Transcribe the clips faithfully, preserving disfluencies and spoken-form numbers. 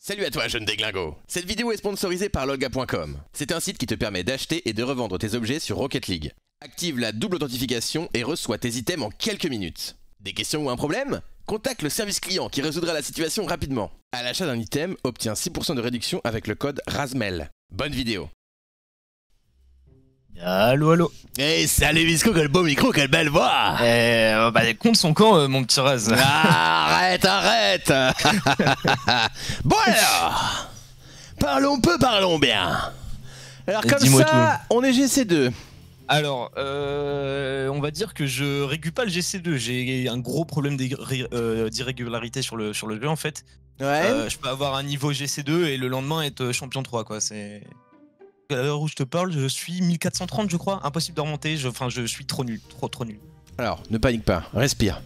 Salut à toi jeune déglingo. Cette vidéo est sponsorisée par Lolga point com. C'est un site qui te permet d'acheter et de revendre tes objets sur Rocket League. Active la double authentification et reçois tes items en quelques minutes. Des questions ou un problème? Contacte le service client qui résoudra la situation rapidement. À l'achat d'un item, obtiens six pour cent de réduction avec le code RASMEL. Bonne vidéo. Allo allo. Hey salut Visco, quel beau micro, quelle belle voix. Eh euh, bah les comptes sont quand euh, mon petit Raz? Ah, arrête, arrête. Bon alors, parlons peu, parlons bien. Alors comme ça, on est G C deux. Alors, euh, on va dire que je régule pas le G C deux. J'ai un gros problème d'irrégularité sur le, sur le jeu en fait. Ouais. Euh, je peux avoir un niveau G C deux et le lendemain être champion trois quoi. C'est... À l'heure où je te parle, je suis mille quatre cent trente je crois. Impossible de remonter. Je, enfin, je suis trop nul, trop trop nul. Alors, ne panique pas, respire.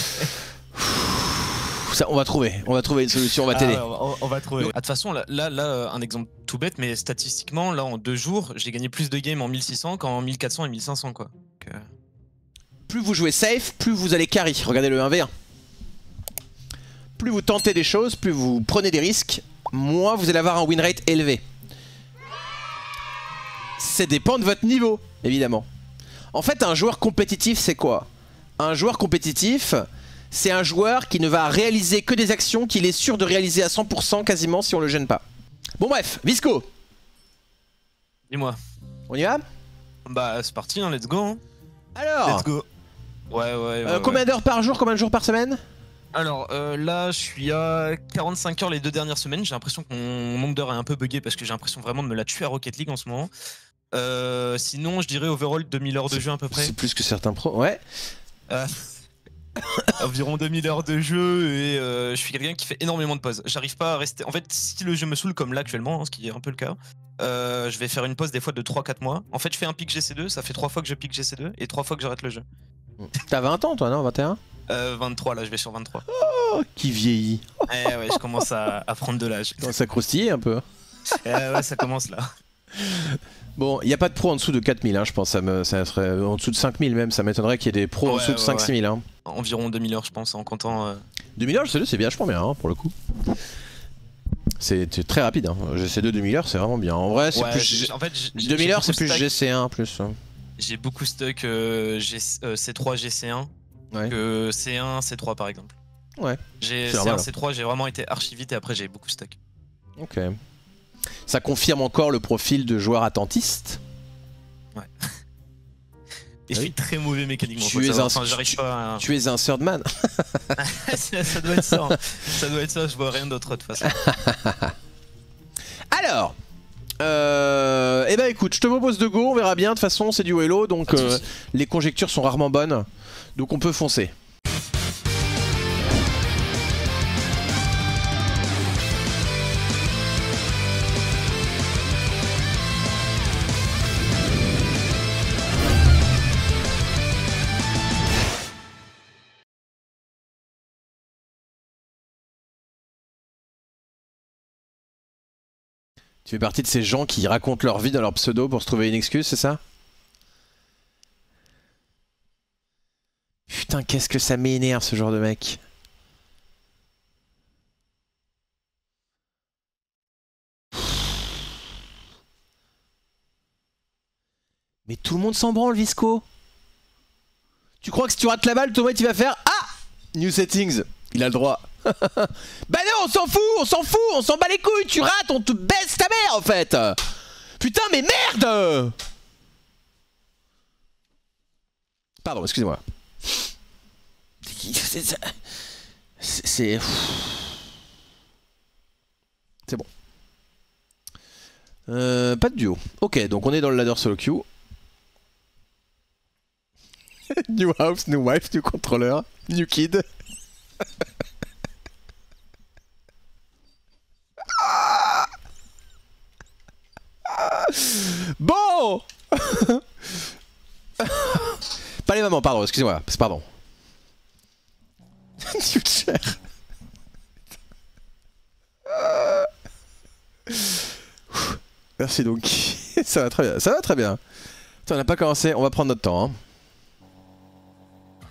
Ça, on va trouver, on va trouver une solution, on va t'aider. Ah, on, on va trouver. De ah, toute façon, là, là, là, un exemple tout bête, mais statistiquement, là, en deux jours, j'ai gagné plus de games en mille six cents qu'en mille quatre cents et mille cinq cents, quoi. Donc, euh... Plus vous jouez safe, plus vous allez carry. Regardez le un v un. Plus vous tentez des choses, plus vous prenez des risques, moins vous allez avoir un win rate élevé. Ça dépend de votre niveau, évidemment. En fait, un joueur compétitif, c'est quoi? Un joueur compétitif, c'est un joueur qui ne va réaliser que des actions qu'il est sûr de réaliser à cent pour cent quasiment si on le gêne pas. Bon bref, Visco. Dis-moi. On y va? Bah c'est parti, hein, let's go. Hein. Alors let's go. Ouais, ouais, euh, ouais combien ouais. d'heures par jour, combien de jours par semaine? Alors euh, là, je suis à quarante-cinq heures les deux dernières semaines. J'ai l'impression que mon nombre d'heures est un peu bugué parce que j'ai l'impression vraiment de me la tuer à Rocket League en ce moment. Euh, sinon, je dirais overall deux mille heures de jeu à peu près. C'est plus que certains pros, ouais. Euh, environ deux mille heures de jeu et euh, je suis quelqu'un qui fait énormément de pauses. J'arrive pas à rester... En fait, si le jeu me saoule comme là actuellement, hein, ce qui est un peu le cas, euh, je vais faire une pause des fois de trois quatre mois. En fait, je fais un pic G C deux, ça fait trois fois que je pique G C deux et trois fois que j'arrête le jeu. T'as vingt ans toi, non? vingt et un? euh, vingt-trois, là, je vais sur vingt-trois. Oh, qui vieillit. Eh ouais, je commence à, à prendre de l'âge. Ça croustille un peu. Eh ouais, ça commence là. Bon, il n'y a pas de pro en dessous de quatre mille, hein, je pense, ça, me, ça serait en dessous de cinq mille même, ça m'étonnerait qu'il y ait des pros ouais, en dessous de ouais, cinq six mille. Hein. Environ deux mille heures, je pense, en comptant... Euh... deux mille heures, G C deux, c'est vachement bien, hein, pour le coup. C'est très rapide, hein. G C deux deux mille heures, c'est vraiment bien. En vrai, c'est ouais, plus... En fait, deux mille heures, c'est plus G C un, plus. Hein. J'ai beaucoup stuck euh, euh, C trois, G C un, ouais. que C un, C trois, par exemple. Ouais. C un, C trois, j'ai vraiment été archi vite et après, j'ai beaucoup stuck. Ok. Ça confirme encore le profil de joueur attentiste. Ouais. Et je suis très mauvais mécaniquement. Tu, es un, enfin, tu, pas à... tu es un thirdman. Ça doit être ça. Hein. Ça doit être ça, je vois rien d'autre de toute façon. Alors, euh, eh ben écoute, je te propose de go, on verra bien. De toute façon, c'est du Hello, donc euh, les conjectures sont rarement bonnes. Donc on peut foncer. Tu fais partie de ces gens qui racontent leur vie dans leur pseudo pour se trouver une excuse, c'est ça? Putain, qu'est-ce que ça m'énerve ce genre de mec. Mais tout le monde s'en branle, Visco. Tu crois que si tu rates la balle, Thomas il va faire ah! New settings. Il a le droit. Bah non, on s'en fout, on s'en fout, on s'en bat les couilles, tu rates, on te baisse ta mère en fait. Putain mais merde. Pardon, excusez-moi. C'est... C'est... C'est bon. Euh, pas de duo. Ok, donc on est dans le ladder solo queue. New house, new wife, new controller, new kid. Bon. Pas les mamans, pardon, excusez-moi, pardon. Merci donc. Ça va très bien, ça va très bien. Attends, on n'a pas commencé, on va prendre notre temps. Hein.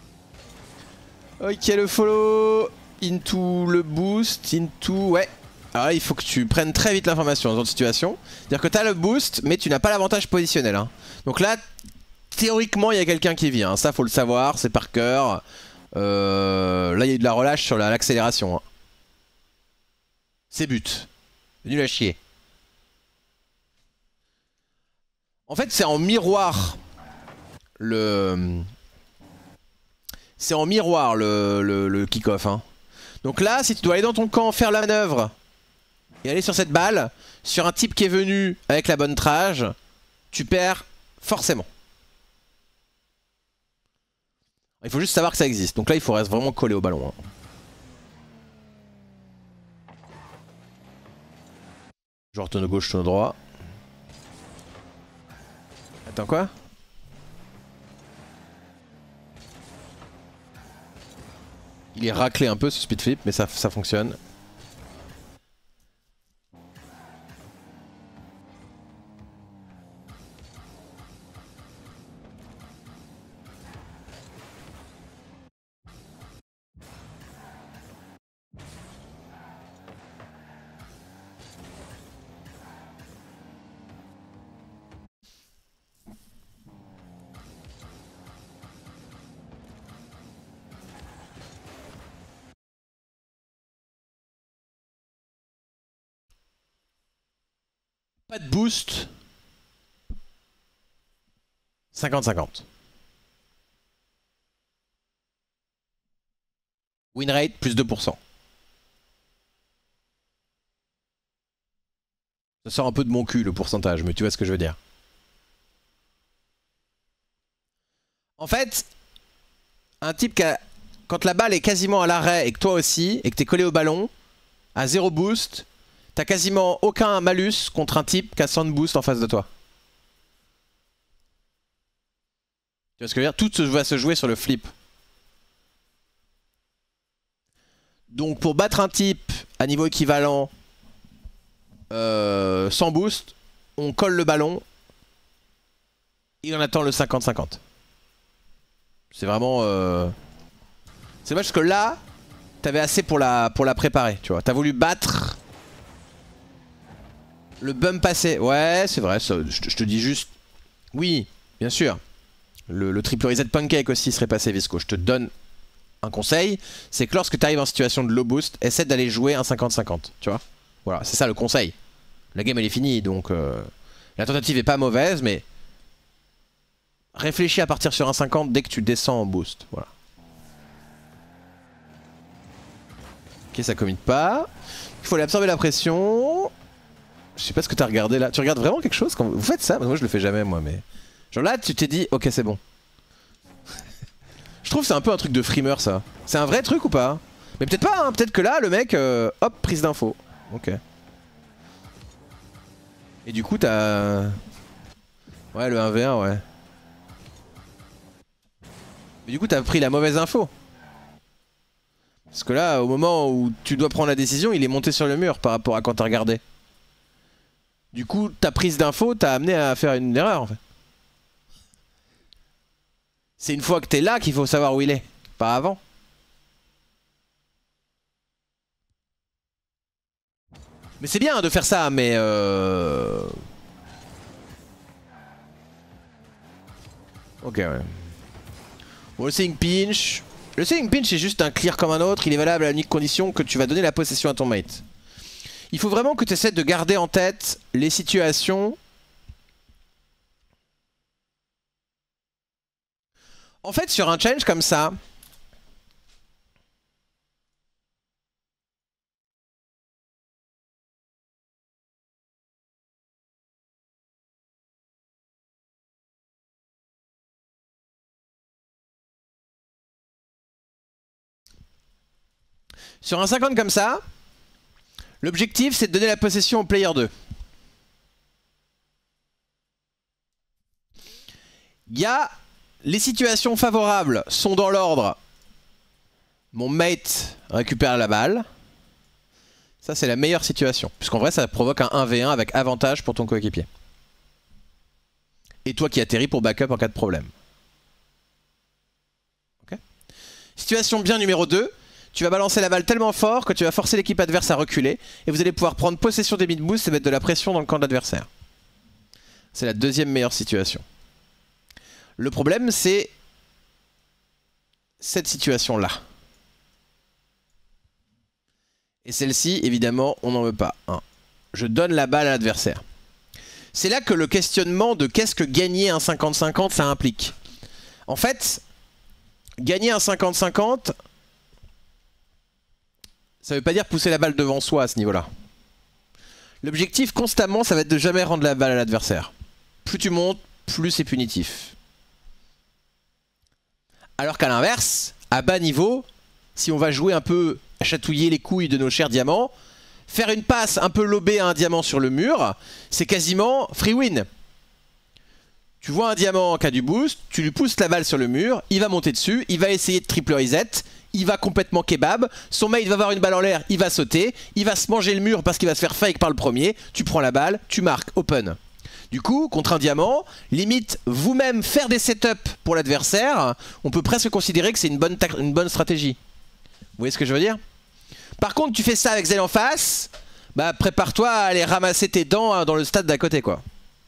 Ok, le follow. Into le boost, into... Ouais. Alors là, il faut que tu prennes très vite l'information dans cette situation. C'est-à-dire que tu as le boost, mais tu n'as pas l'avantage positionnel. Hein. Donc là, théoriquement, il y a quelqu'un qui vient. Hein. Ça, faut le savoir, c'est par cœur. Euh, là, il y a eu de la relâche sur l'accélération. Hein. C'est but. Nul à chier. En fait, c'est en miroir. Le... C'est en miroir le, le, le kick-off. Hein. Donc là, si tu dois aller dans ton camp, faire la manœuvre et aller sur cette balle, sur un type qui est venu avec la bonne trage, tu perds forcément. Il faut juste savoir que ça existe. Donc là, il faut rester vraiment collé au ballon. Hein. Genre tourne gauche, tourne droit. Attends quoi? Il est raclé un peu ce speed flip, mais ça, ça fonctionne. Pas de boost. cinquante cinquante. Win rate plus deux pour cent. Ça sort un peu de mon cul le pourcentage, mais tu vois ce que je veux dire. En fait, un type qui a... Quand la balle est quasiment à l'arrêt et que toi aussi, et que t'es collé au ballon, à zéro boost, t'as quasiment aucun malus contre un type qui a cent de boost en face de toi. Tu vois ce que je veux dire? Tout va se jouer sur le flip. Donc pour battre un type à niveau équivalent euh, sans boost, on colle le ballon et on attend le cinquante cinquante. C'est vraiment... Euh... C'est dommage parce que là, t'avais assez pour la, pour la préparer, tu vois. T'as voulu battre le bump passé. Ouais, c'est vrai, ça, je, je te dis juste... Oui, bien sûr. Le, le triple reset pancake aussi serait passé Visco. Je te donne un conseil, c'est que lorsque tu arrives en situation de low boost, essaie d'aller jouer un cinquante cinquante, tu vois. Voilà, c'est ça le conseil. La game elle est finie, donc euh, la tentative est pas mauvaise, mais réfléchis à partir sur un cinquante dès que tu descends en boost, voilà. Ok, ça commit pas. Il faut aller absorber la pression. Je sais pas ce que t'as regardé là. Tu regardes vraiment quelque chose quand vous faites ça? Moi je le fais jamais moi, mais... Genre là tu t'es dit, ok c'est bon. Je trouve que c'est un peu un truc de frimeur ça. C'est un vrai truc ou pas? Mais peut-être pas, hein. Peut-être que là le mec, euh, hop, prise d'info. Ok. Et du coup t'as... Ouais, le un v un, ouais. Mais du coup t'as pris la mauvaise info. Parce que là, au moment où tu dois prendre la décision, il est monté sur le mur par rapport à quand t'as regardé. Du coup, ta prise d'info t'a amené à faire une erreur en fait. C'est une fois que t'es là qu'il faut savoir où il est, pas avant. Mais c'est bien de faire ça, mais euh... Ok, ouais. Bon, le seeing pinch... Le seeing pinch est juste un clear comme un autre, il est valable à l'unique condition que tu vas donner la possession à ton mate. Il faut vraiment que tu essaies de garder en tête les situations... En fait, sur un challenge comme ça... Sur un cinquante comme ça, l'objectif c'est de donner la possession au player deux. Il y a... Les situations favorables sont dans l'ordre. Mon mate récupère la balle. Ça c'est la meilleure situation. Puisqu'en vrai ça provoque un un v un avec avantage pour ton coéquipier. Et toi qui atterris pour backup en cas de problème. Okay. Situation bien numéro deux. tu vas balancer la balle tellement fort que tu vas forcer l'équipe adverse à reculer et vous allez pouvoir prendre possession des mid-boosts et mettre de la pression dans le camp de l'adversaire. C'est la deuxième meilleure situation. Le problème, c'est cette situation-là. Et celle-ci, évidemment, on n'en veut pas. Hein. Je donne la balle à l'adversaire. C'est là que le questionnement de qu'est-ce que gagner un cinquante cinquante, ça implique. En fait, gagner un cinquante cinquante, ça veut pas dire pousser la balle devant soi à ce niveau-là. L'objectif, constamment, ça va être de jamais rendre la balle à l'adversaire. Plus tu montes, plus c'est punitif. Alors qu'à l'inverse, à bas niveau, si on va jouer un peu à chatouiller les couilles de nos chers diamants, faire une passe un peu lobée à un diamant sur le mur, c'est quasiment free win. Tu vois un diamant qui a du boost, tu lui pousses la balle sur le mur, il va monter dessus, il va essayer de triple reset, il va complètement kebab, son mate va avoir une balle en l'air, il va sauter, il va se manger le mur parce qu'il va se faire fake par le premier, tu prends la balle, tu marques, open. Du coup, contre un diamant, limite vous-même faire des setups pour l'adversaire, on peut presque considérer que c'est une bonne, une bonne stratégie. Vous voyez ce que je veux dire? Par contre, tu fais ça avec Zell en face, bah prépare-toi à aller ramasser tes dents hein, dans le stade d'à côté quoi.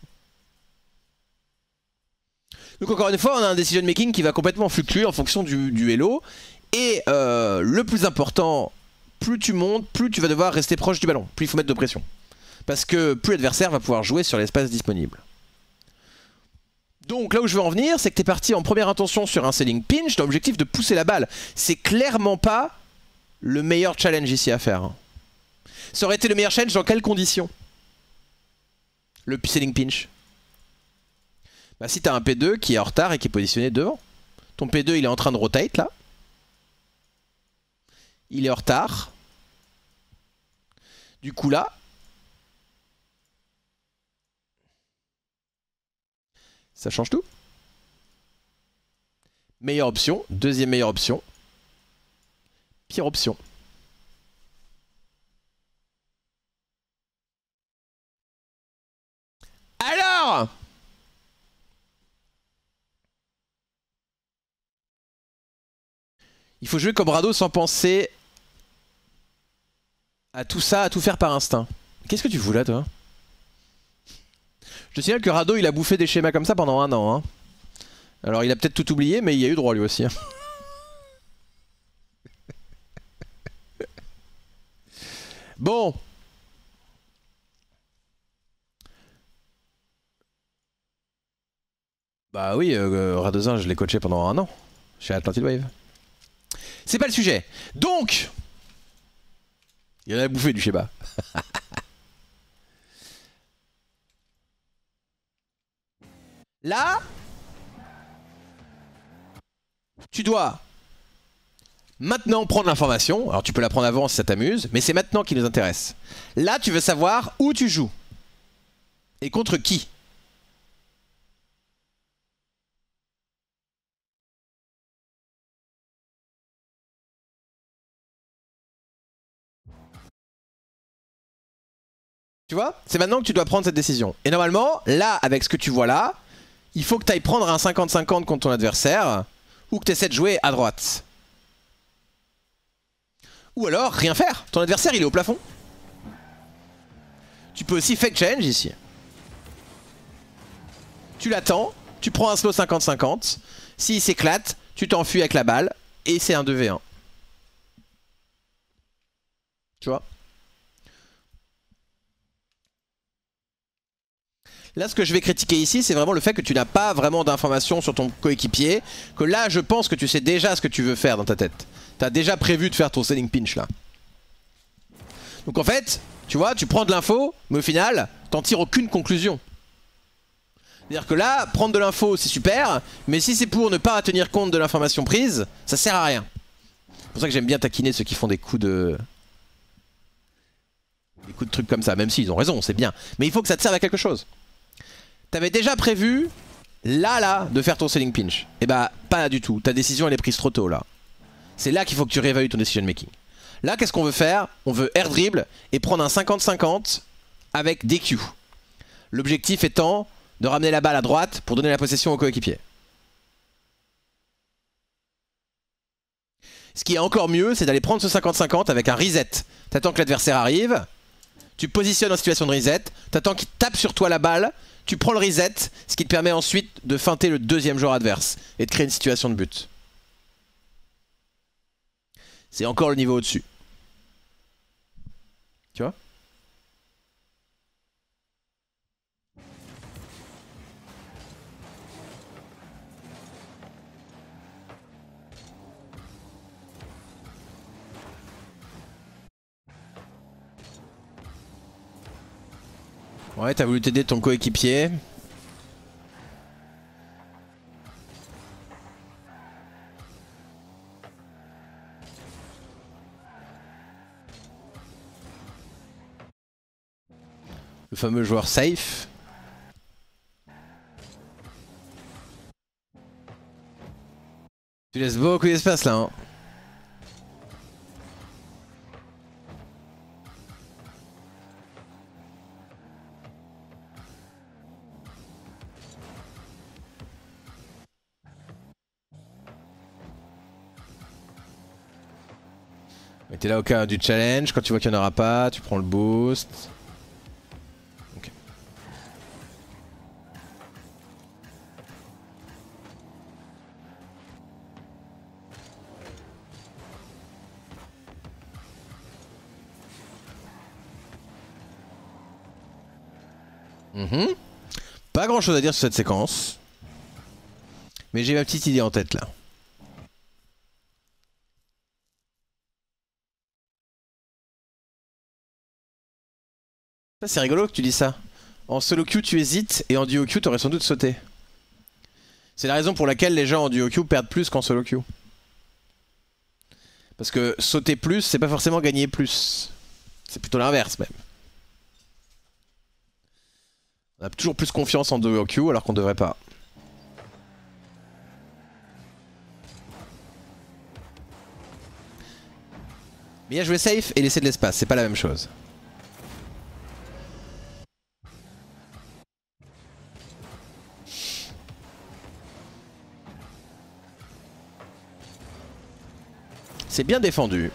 Donc encore une fois, on a un decision making qui va complètement fluctuer en fonction du, du Hello. Et euh, le plus important, plus tu montes, plus tu vas devoir rester proche du ballon, plus il faut mettre de pression. Parce que plus l'adversaire va pouvoir jouer sur l'espace disponible. Donc là où je veux en venir, c'est que tu es parti en première intention sur un selling pinch dans l'objectif de pousser la balle. C'est clairement pas le meilleur challenge ici à faire. Ça aurait été le meilleur challenge dans quelles conditions? Le selling pinch. Bah si tu as un P deux qui est en retard et qui est positionné devant. Ton P deux il est en train de rotate là. Il est en retard. Du coup là, ça change tout. Meilleure option, deuxième meilleure option. Pire option. Alors, il faut jouer comme Rado sans penser à tout ça, à tout faire par instinct. Qu'est-ce que tu fous là toi? Je te signale que Rado il a bouffé des schémas comme ça pendant un an. Hein. Alors il a peut-être tout oublié mais il y a eu droit lui aussi. Hein. Bon. Bah oui, euh, Radozin je l'ai coaché pendant un an chez Atlantid Wave. C'est pas le sujet. Donc, il en a bouffé du schéma. Là, tu dois maintenant prendre l'information. Alors tu peux la prendre avant si ça t'amuse, mais c'est maintenant qui nous intéresse. Là, tu veux savoir où tu joues et contre qui. Tu vois? C'est maintenant que tu dois prendre cette décision. Et normalement, là, avec ce que tu vois là, il faut que tu ailles prendre un cinquante cinquante contre ton adversaire ou que tu essaies de jouer à droite. Ou alors, rien faire. Ton adversaire, il est au plafond. Tu peux aussi fake change ici. Tu l'attends, tu prends un slow cinquante cinquante. S'il s'éclate, tu t'enfuis avec la balle et c'est un deux v un. Tu vois? Là, ce que je vais critiquer ici, c'est vraiment le fait que tu n'as pas vraiment d'informations sur ton coéquipier. Que là, je pense que tu sais déjà ce que tu veux faire dans ta tête. Tu as déjà prévu de faire ton selling pinch là. Donc en fait, tu vois, tu prends de l'info, mais au final, t'en tires aucune conclusion. C'est-à-dire que là, prendre de l'info, c'est super, mais si c'est pour ne pas tenir compte de l'information prise, ça sert à rien. C'est pour ça que j'aime bien taquiner ceux qui font des coups de... Des coups de trucs comme ça, même s'ils ont raison, c'est bien. Mais il faut que ça te serve à quelque chose. T'avais déjà prévu, là, là, de faire ton selling pinch. Et bah, pas du tout. Ta décision, elle est prise trop tôt, là. C'est là qu'il faut que tu réévalues ton decision making. Là, qu'est-ce qu'on veut faire? On veut air dribble et prendre un cinquante cinquante avec D Q. L'objectif étant de ramener la balle à droite pour donner la possession au coéquipier. Ce qui est encore mieux, c'est d'aller prendre ce cinquante cinquante avec un reset. T'attends que l'adversaire arrive, tu positionnes en situation de reset, t'attends qu'il tape sur toi la balle, tu prends le reset, ce qui te permet ensuite de feinter le deuxième joueur adverse et de créer une situation de but. C'est encore le niveau au-dessus. Tu vois ? Ouais, t'as voulu t'aider ton coéquipier. Le fameux joueur safe. Tu laisses beaucoup d'espace là, hein. Mais t'es là au cas du challenge, quand tu vois qu'il n'y en aura pas, tu prends le boost. Ok. Mmh. Pas grand chose à dire sur cette séquence. Mais j'ai ma petite idée en tête là. C'est rigolo que tu dis ça. En solo queue tu hésites et en duo queue t'aurais sans doute sauté. C'est la raison pour laquelle les gens en duo queue perdent plus qu'en solo queue. Parce que sauter plus c'est pas forcément gagner plus. C'est plutôt l'inverse même. On a toujours plus confiance en duo queue alors qu'on devrait pas. Mais il y a jouer safe et laisser de l'espace, c'est pas la même chose. C'est bien défendu.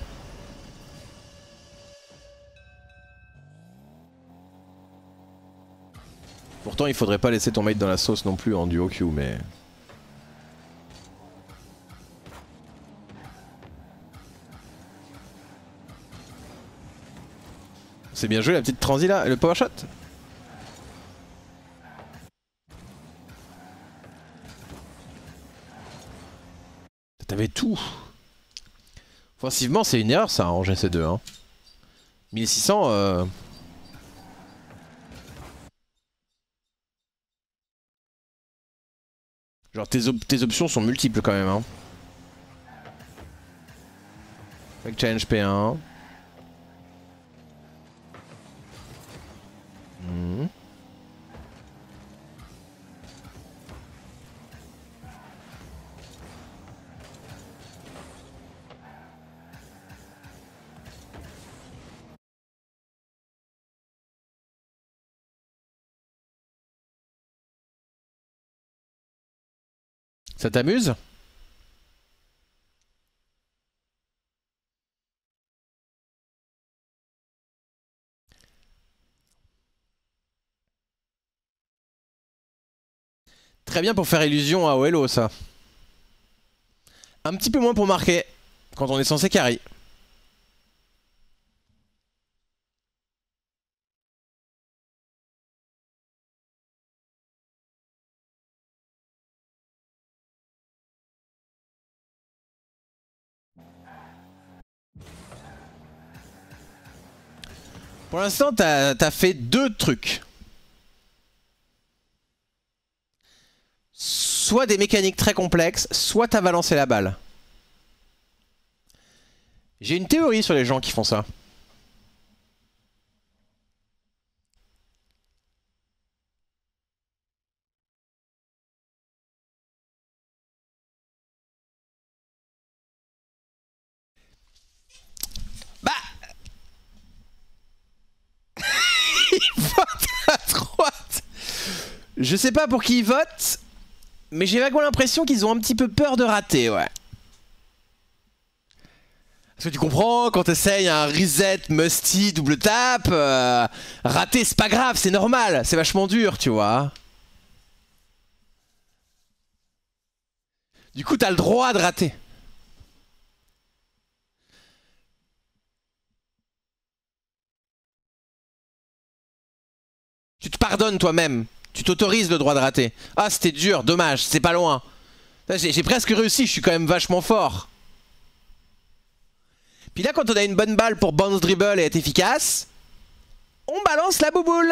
Pourtant il faudrait pas laisser ton mate dans la sauce non plus en duo queue mais... C'est bien joué la petite transi là, et le power shot. T'avais tout. Offensivement, c'est une erreur ça en G C deux. Hein. mille six cents. Euh... Genre tes, op tes options sont multiples quand même. Hein. Avec challenge P un. Mmh. Ça t'amuse? Très bien pour faire illusion à O L O ça. Un petit peu moins pour marquer quand on est censé carry. Pour l'instant, t'as t'as fait deux trucs. Soit des mécaniques très complexes, soit t'as balancé la balle. J'ai une théorie sur les gens qui font ça. Bah il vote à droite. Je sais pas pour qui ils votent, mais j'ai vaguement l'impression qu'ils ont un petit peu peur de rater, ouais. Parce que tu comprends, quand t'essayes un reset, musty, double tap, euh, rater c'est pas grave, c'est normal, c'est vachement dur, tu vois. Du coup t'as le droit de rater. Tu te pardonnes toi-même, tu t'autorises le droit de rater. Ah c'était dur, dommage, c'est pas loin. J'ai presque réussi, je suis quand même vachement fort. Puis là, quand on a une bonne balle pour bounce dribble et être efficace, on balance la bouboule.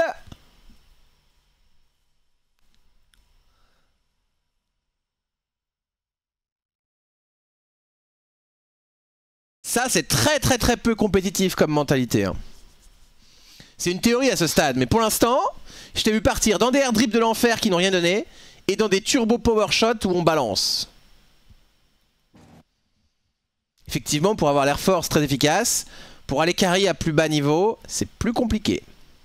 Ça, c'est très très très peu compétitif comme mentalité. Hein. C'est une théorie à ce stade, mais pour l'instant, je t'ai vu partir dans des air drips de l'enfer qui n'ont rien donné, et dans des turbo power shots où on balance. Effectivement, pour avoir l'air force très efficace, pour aller carry à plus bas niveau, c'est plus compliqué.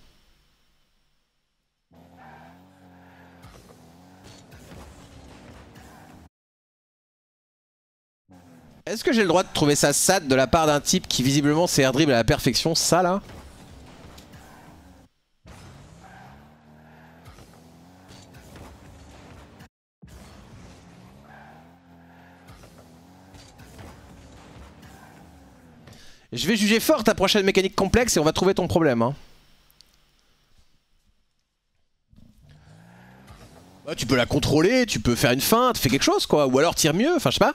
Est-ce que j'ai le droit de trouver ça sad de la part d'un type qui visiblement sait air dribble à la perfection, ça là? Je vais juger fort ta prochaine mécanique complexe et on va trouver ton problème. Hein. Bah, tu peux la contrôler, tu peux faire une feinte, fais quelque chose quoi. Ou alors tire mieux, enfin je sais pas.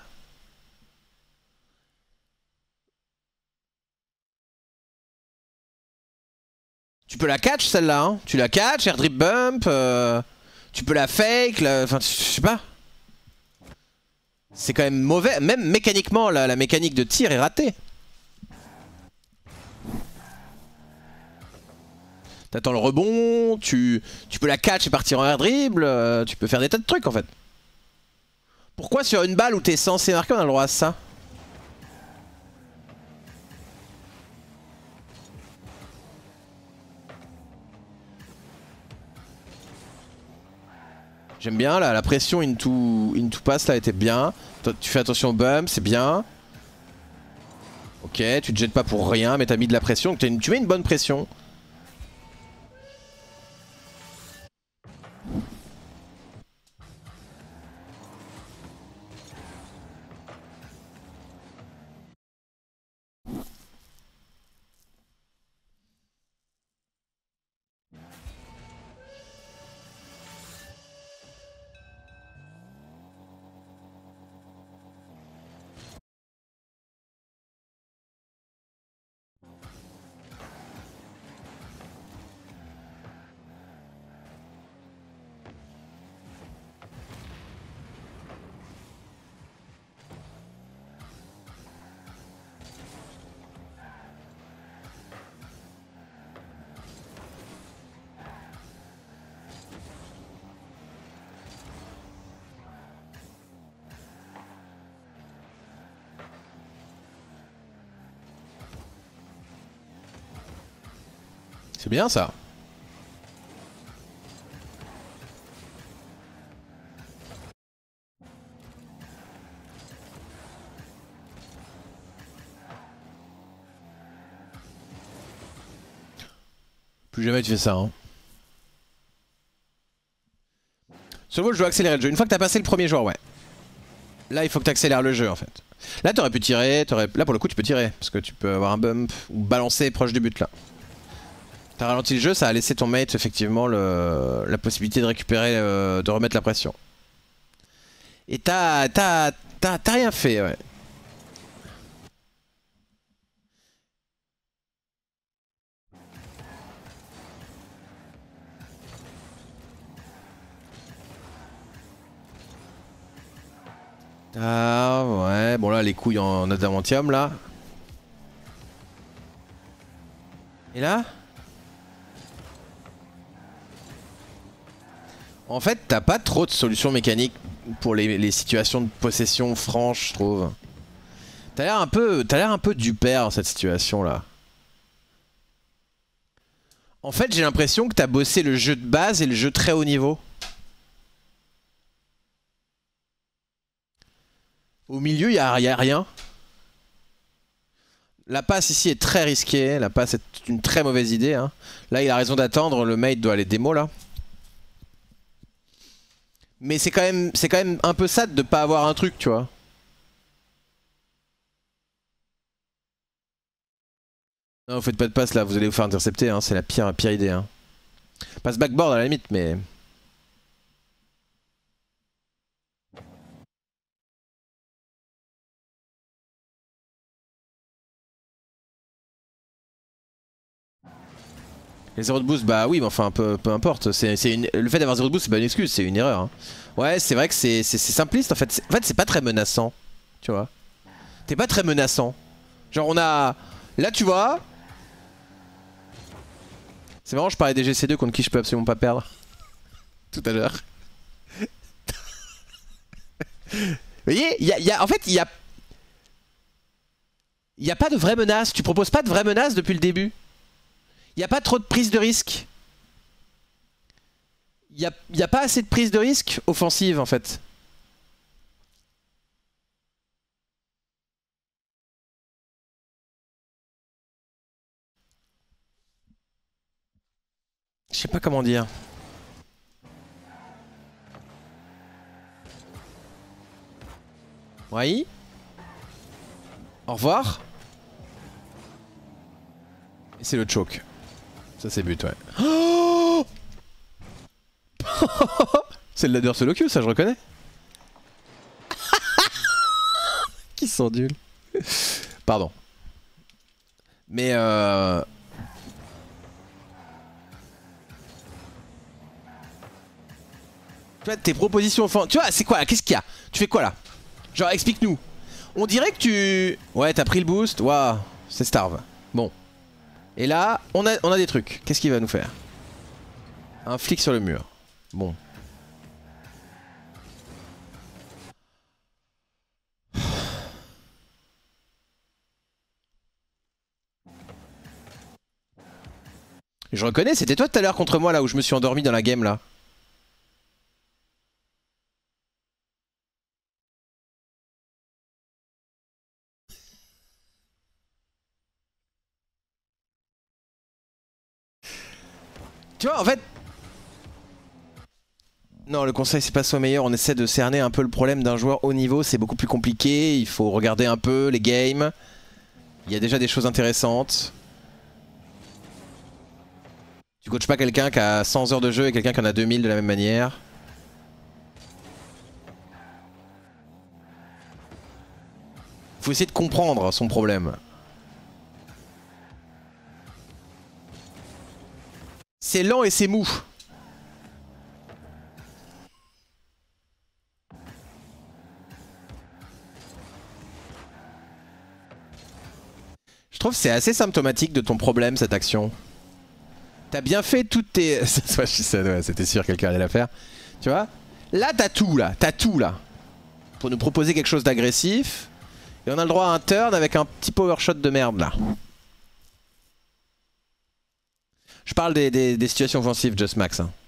Tu peux la catch celle-là, hein. Tu la catch, air drip bump, euh, tu peux la fake, la... enfin je sais pas. C'est quand même mauvais, même mécaniquement la, la mécanique de tir est ratée. T'attends le rebond, tu, tu peux la catch et partir en air dribble, euh, tu peux faire des tas de trucs en fait. Pourquoi sur une balle où t'es censé marquer on a le droit à ça? J'aime bien là, la pression into, into pass là était bien. Toi, tu fais attention au bump, c'est bien. Ok, tu te jettes pas pour rien, mais t'as mis de la pression. Une, tu mets une bonne pression. C'est bien ça. Plus jamais tu fais ça. Hein. Seulement je dois accélérer le jeu. Une fois que t'as passé le premier joueur, ouais. Là il faut que t'accélères le jeu en fait. Là t'aurais pu tirer, aurais... là pour le coup tu peux tirer. Parce que tu peux avoir un bump ou balancer proche du but là. T'as ralenti le jeu, ça a laissé ton mate effectivement le... la possibilité de récupérer, euh, de remettre la pression. Et t'as t'as t'as rien fait, ouais. Ah ouais, bon là les couilles en adamantium là. Et là? En fait, t'as pas trop de solutions mécaniques pour les, les situations de possession franche, je trouve. T'as l'air un peu, t'as l'air un peu du père dans cette situation-là. En fait, j'ai l'impression que t'as bossé le jeu de base et le jeu très haut niveau. Au milieu, y a, y a rien. La passe ici est très risquée. La passe est une très mauvaise idée. Hein. Là, il a raison d'attendre. Le mate doit aller démo là. Mais c'est quand même, c'est quand même un peu sad de pas avoir un truc, tu vois. Non, vous faites pas de passe là. Vous allez vous faire intercepter. Hein. C'est la pire, pire idée. Hein. Passe backboard à la limite, mais... Les zéros de boost, bah oui, mais enfin, peu, peu importe. C'est, c'est une... Le fait d'avoir zéro de boost, c'est pas une excuse, c'est une erreur. Hein. Ouais, c'est vrai que c'est simpliste en fait. En fait, c'est pas très menaçant. Tu vois. T'es pas très menaçant. Genre, on a. Là, tu vois. C'est marrant, je parlais des G C deux contre qui je peux absolument pas perdre. Tout à l'heure. Vous voyez, y a, y a, en fait, il y a. Il n'y a pas de vraie menace. Tu proposes pas de vraie menace depuis le début. Il n'y a pas trop de prise de risque. Il n'y a, y a pas assez de prise de risque offensive en fait. Je sais pas comment dire. Oui. Au revoir. Et c'est le choke. Ça c'est but, ouais. Oh c'est le ladder solo queue, ça je reconnais. Qui sont nuls. Pardon. Mais euh... tu vois, tes propositions offensives... Tu vois, c'est quoi là? Qu'est-ce qu'il y a? Tu fais quoi là? Genre, explique-nous. On dirait que tu... Ouais, t'as pris le boost. Waouh, c'est starve. Bon. Et là, on a, on a des trucs. Qu'est-ce qu'il va nous faire? Un flic sur le mur. Bon. Je reconnais, c'était toi tout à l'heure contre moi là où je me suis endormi dans la game là. Tu vois, en fait... Non, le conseil c'est pas soit meilleur, on essaie de cerner un peu le problème d'un joueur haut niveau, c'est beaucoup plus compliqué, il faut regarder un peu les games. Il y a déjà des choses intéressantes. Tu coaches pas quelqu'un qui a cent heures de jeu et quelqu'un qui en a deux mille de la même manière. Faut essayer de comprendre son problème. C'est lent et c'est mou. Je trouve que c'est assez symptomatique de ton problème cette action. T'as bien fait toutes tes... ouais, c'était sûr que quelqu'un allait la faire. Tu vois? Là t'as tout là, t'as tout là. Pour nous proposer quelque chose d'agressif. Et on a le droit à un turn avec un petit power shot de merde là. Je parle des, des, des situations offensives, Just Max. Hein.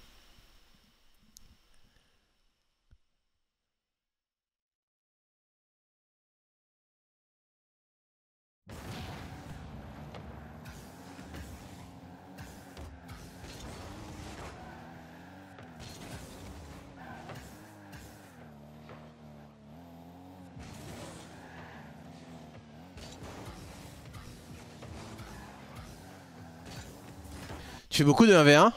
Tu fais beaucoup de un v un?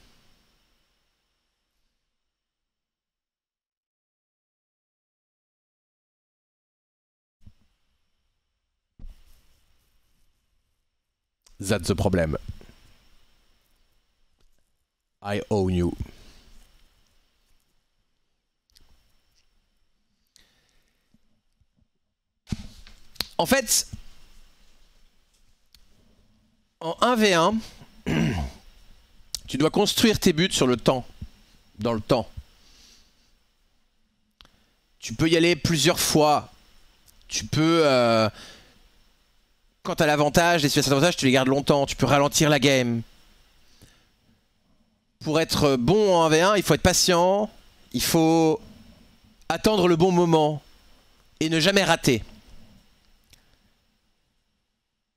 That's the problem. I own you. En fait, en un v un, tu dois construire tes buts sur le temps. Dans le temps. Tu peux y aller plusieurs fois. Tu peux... Euh, quand t'as l'avantage, les situations d'avantage, tu les gardes longtemps. Tu peux ralentir la game. Pour être bon en un v un, il faut être patient. Il faut attendre le bon moment. Et ne jamais rater.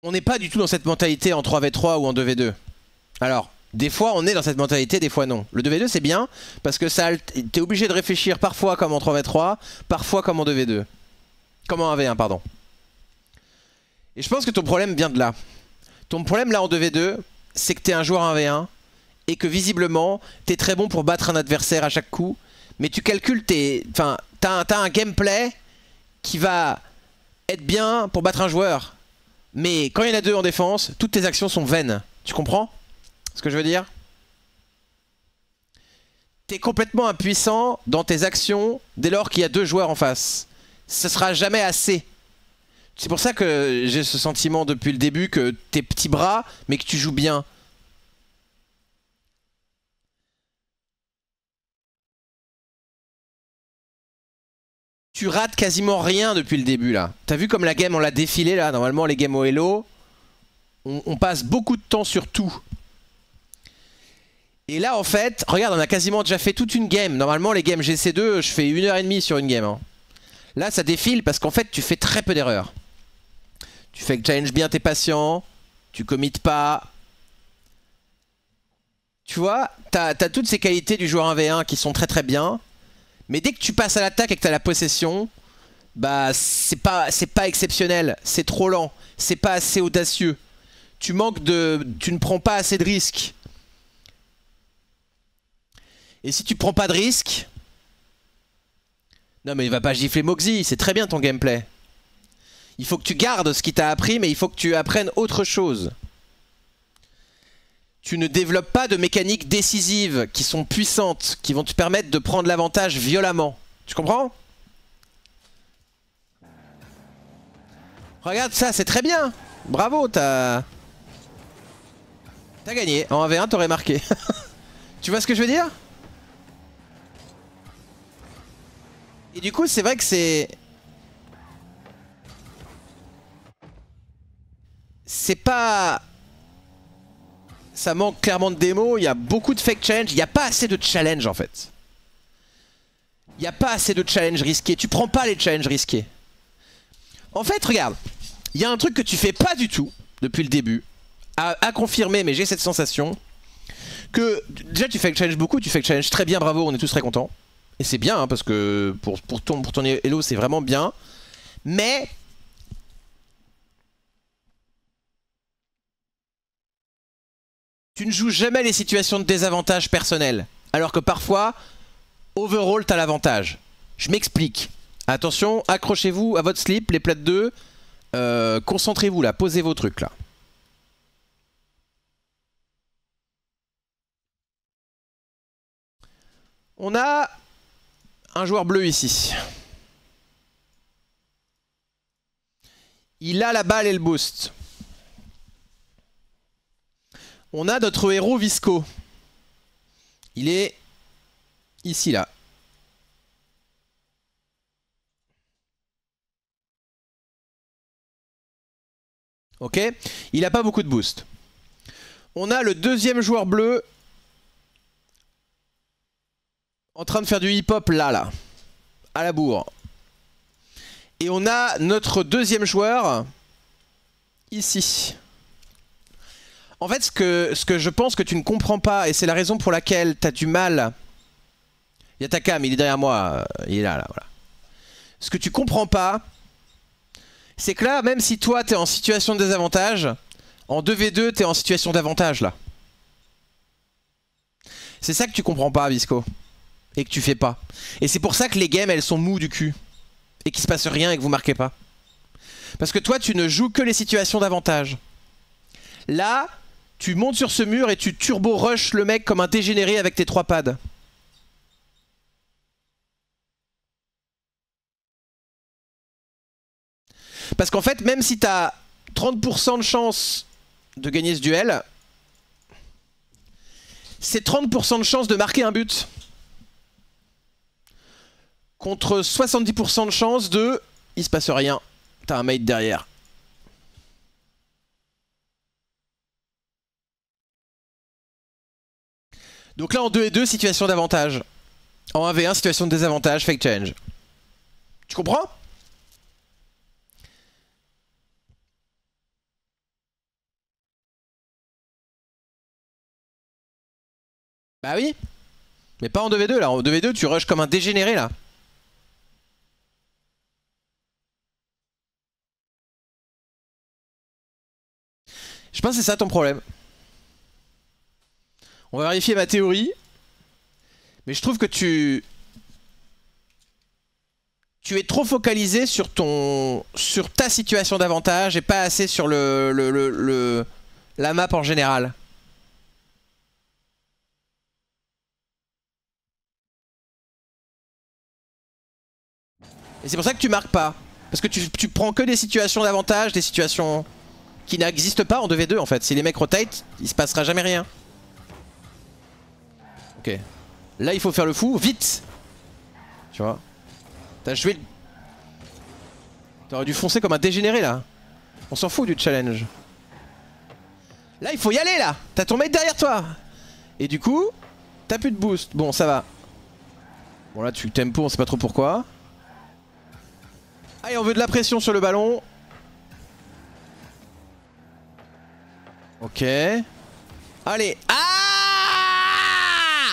on n'est pas du tout dans cette mentalité en trois v trois ou en deux v deux. Alors, des fois on est dans cette mentalité, des fois non. Le deux v deux c'est bien, parce que ça, t'es obligé de réfléchir parfois comme en trois v trois, parfois comme en deux v deux. Comme en un v un, pardon. Et je pense que ton problème vient de là. Ton problème là en deux v deux, c'est que t'es un joueur un v un, et que visiblement, t'es très bon pour battre un adversaire à chaque coup, mais tu calcules tes... Enfin, t'as un, un gameplay qui va être bien pour battre un joueur. Mais quand il y en a deux en défense, toutes tes actions sont vaines. Tu comprends ce que je veux dire? T'es complètement impuissant dans tes actions dès lors qu'il y a deux joueurs en face. Ce sera jamais assez. C'est pour ça que j'ai ce sentiment depuis le début que t'es petit bras, mais que tu joues bien. Tu rates quasiment rien depuis le début là. T'as vu comme la game on l'a défilé là. Normalement les games au Hello, on, on passe beaucoup de temps sur tout. Et là en fait, regarde, on a quasiment déjà fait toute une game. Normalement les games G C deux, je fais une heure et demie sur une game. Hein. Là ça défile parce qu'en fait tu fais très peu d'erreurs. Tu fais que challenge bien, t'es patient. Tu commites pas. Tu vois, t'as t'as toutes ces qualités du joueur un v un qui sont très très bien. Mais dès que tu passes à l'attaque et que tu as la possession, bah c'est pas, c'est pas exceptionnel, c'est trop lent, c'est pas assez audacieux. Tu manques de... Tu ne prends pas assez de risques. Et si tu prends pas de risques... Non mais il va pas gifler Moxie, c'est très bien ton gameplay. Il faut que tu gardes ce qu'il t'a appris, mais il faut que tu apprennes autre chose. Tu ne développes pas de mécaniques décisives qui sont puissantes, qui vont te permettre de prendre l'avantage violemment. Tu comprends? Regarde ça, c'est très bien. Bravo, t'as... T'as gagné. En un v un, t'aurais marqué. Tu vois ce que je veux dire? Et du coup, c'est vrai que c'est... C'est pas... Ça manque clairement de démo, il y a beaucoup de fake challenge, il n'y a pas assez de challenge en fait. Il n'y a pas assez de challenge risqués, tu prends pas les challenges risqués. En fait, regarde, il y a un truc que tu fais pas du tout depuis le début, à, à confirmer, mais j'ai cette sensation, que déjà tu fake challenge beaucoup, tu fake challenge très bien, bravo, on est tous très contents. Et c'est bien, hein, parce que pour, pour, ton, pour ton Hello c'est vraiment bien. Mais... tu ne joues jamais les situations de désavantage personnel. Alors que parfois, overall, t'as l'avantage. Je m'explique. Attention, accrochez-vous à votre slip, les plates deux. Euh, Concentrez-vous là, posez vos trucs là. On a un joueur bleu ici. Il a la balle et le boost. On a notre héros Visco. Il est ici, là. Ok. Il n'a pas beaucoup de boost. On a le deuxième joueur bleu en train de faire du hip-hop là, là. À la bourre. Et on a notre deuxième joueur ici. En fait, ce que, ce que je pense que tu ne comprends pas, et c'est la raison pour laquelle tu as du mal... Il y a ta cam, il est derrière moi, il est là, là, voilà. Ce que tu comprends pas, c'est que là, même si toi, tu es en situation de désavantage, en deux v deux, tu es en situation d'avantage, là. C'est ça que tu comprends pas, Visco. Et que tu fais pas. Et c'est pour ça que les games, elles sont mous du cul. Et qu'il se passe rien et que vous marquez pas. Parce que toi, tu ne joues que les situations d'avantage. Là... tu montes sur ce mur et tu turbo rush le mec comme un dégénéré avec tes trois pads. Parce qu'en fait, même si t'as trente pour cent de chance de gagner ce duel, c'est trente pour cent de chance de marquer un but. Contre soixante-dix pour cent de chance de... il se passe rien. T'as un mate derrière. Donc là en deux et deux, situation d'avantage. En un v un, situation de désavantage, fake change. Tu comprends? Bah oui. Mais pas en deux v deux là, en deux v deux tu rushes comme un dégénéré là. Je pense que c'est ça ton problème. On va vérifier ma théorie. Mais je trouve que tu... Tu es trop focalisé sur ton... sur ta situation d'avantage et pas assez sur le... le, le, le... la map en général. Et c'est pour ça que tu marques pas. Parce que tu, tu prends que des situations d'avantage, des situations qui n'existent pas en deux v deux en fait. Si les mecs rotate, il se passera jamais rien. Ok. Là il faut faire le fou, vite. Tu vois. T'as joué... T'aurais dû foncer comme un dégénéré là. On s'en fout du challenge. Là il faut y aller là. T'as ton mec derrière toi. Et du coup, t'as plus de boost. Bon ça va. Bon là tu tempo, on sait pas trop pourquoi. Allez, on veut de la pression sur le ballon. Ok. Allez. Ah!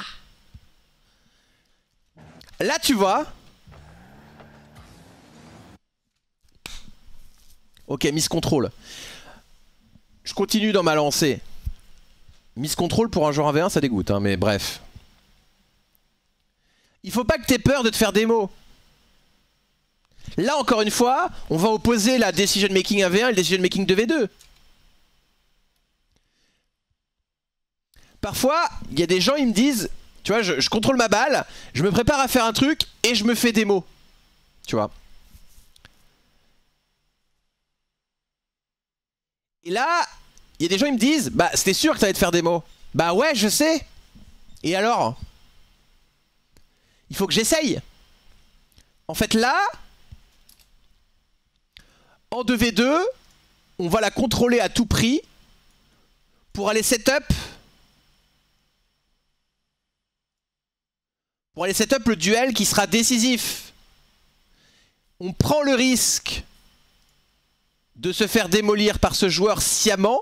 Là, tu vois. Ok, miss contrôle. Je continue dans ma lancée. Miss contrôle pour un joueur un v un, ça dégoûte, hein, mais bref. Il faut pas que t'aies peur de te faire démo. Là encore une fois, on va opposer la decision making un v un et le decision making deux v deux. Parfois, il y a des gens ils me disent, tu vois, je, je contrôle ma balle, je me prépare à faire un truc et je me fais démo. Tu vois. Et là, il y a des gens ils me disent, bah c'était sûr que t'allais te faire démo. Bah ouais, je sais. Et alors? Il faut que j'essaye. En fait là... En deux v deux, on va la contrôler à tout prix pour aller setup. Pour aller setup le duel qui sera décisif. On prend le risque de se faire démolir par ce joueur sciemment.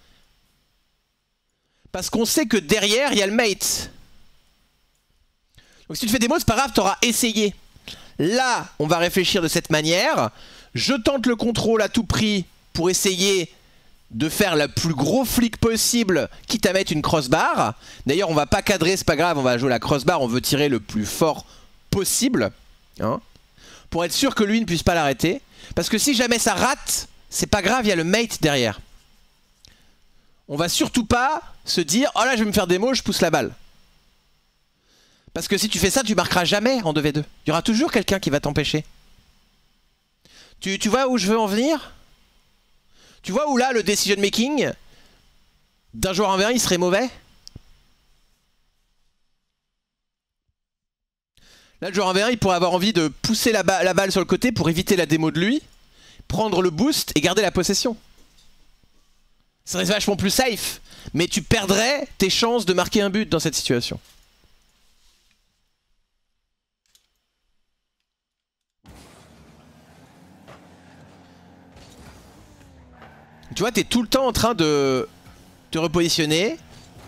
Parce qu'on sait que derrière, il y a le mate. Donc si tu te fais démo, c'est pas grave, t'auras essayé. Là, on va réfléchir de cette manière. Je tente le contrôle à tout prix pour essayer de faire le plus gros flic possible, quitte à mettre une crossbar. D'ailleurs, on va pas cadrer, c'est pas grave, on va jouer la crossbar, on veut tirer le plus fort possible. Hein, pour être sûr que lui ne puisse pas l'arrêter. Parce que si jamais ça rate, c'est pas grave, il y a le mate derrière. On va surtout pas se dire, oh là je vais me faire démo, je pousse la balle. Parce que si tu fais ça, tu marqueras jamais en deux v deux. Il y aura toujours quelqu'un qui va t'empêcher. Tu, tu vois où je veux en venir? Tu vois où là le decision making d'un joueur un v un il serait mauvais? Là le joueur un v un il pourrait avoir envie de pousser la, ba la balle sur le côté pour éviter la démo de lui, prendre le boost et garder la possession. Ça serait vachement plus safe, mais tu perdrais tes chances de marquer un but dans cette situation. Tu vois, t'es tout le temps en train de te repositionner.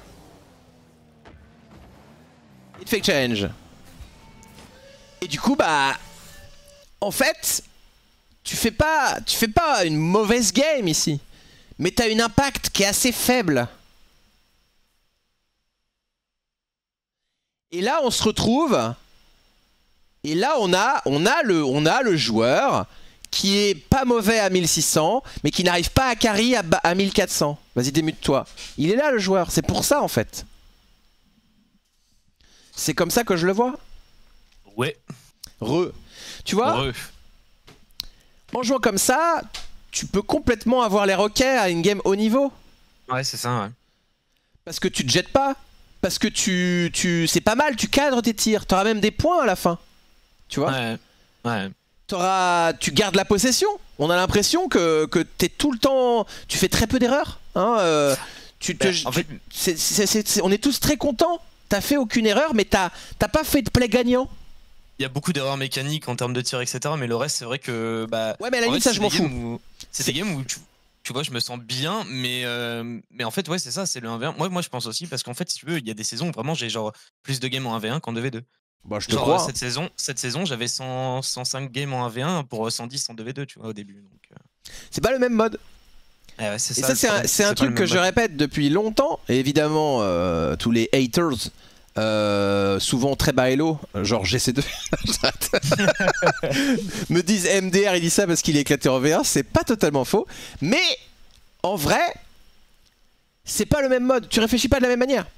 Et de fake challenge. Et du coup, bah... En fait, tu fais pas, tu fais pas une mauvaise game ici. Mais t'as une impact qui est assez faible. Et là, on se retrouve... Et là, on a, on a, le, on a le joueur... qui est pas mauvais à mille six cents, mais qui n'arrive pas à carry à, à mille quatre cents. Vas-y, démute-toi. Il est là, le joueur. C'est pour ça, en fait. C'est comme ça que je le vois. Ouais. Re. Tu vois, Re. En jouant comme ça, tu peux complètement avoir les roquets à une game haut niveau. Ouais, c'est ça, ouais. Parce que tu te jettes pas. Parce que tu... tu c'est pas mal, tu cadres tes tirs. T'auras même des points à la fin. Tu vois. Ouais. Ouais. T'auras, tu gardes la possession. On a l'impression que, que t'es tout le temps... Tu fais très peu d'erreurs. Hein, euh, tu te, bah, en fait... tu, c'est, c'est, c'est, c'est, on est tous très contents. T'as fait aucune erreur, mais t'as pas fait de play gagnant. Il y a beaucoup d'erreurs mécaniques en termes de tir, et cetera. Mais le reste, c'est vrai que... Bah, ouais, mais à la limite, ça, je m'en fous. C'est des games où tu, Tu vois, je me sens bien, mais, euh, mais en fait, ouais, c'est ça, c'est le un v un. Moi, moi, je pense aussi, parce qu'en fait, si tu veux, il y a des saisons où vraiment j'ai genre plus de games en un v un qu'en deux v deux. Bah, je te Genre, crois. euh, cette saison, cette saison j'avais cent, cent cinq games en un v un pour cent dix en deux v deux, tu vois, au début. Donc, euh... C'est pas le même mode. eh ouais, c'est Et ça, ça, c'est un, c'est un truc que je répète depuis longtemps. Et évidemment, euh, tous les haters, euh, souvent très bas hello, genre G C deux, me disent M D R, il dit ça parce qu'il est éclaté en V un. C'est pas totalement faux. Mais en vrai, c'est pas le même mode. Tu réfléchis pas de la même manière.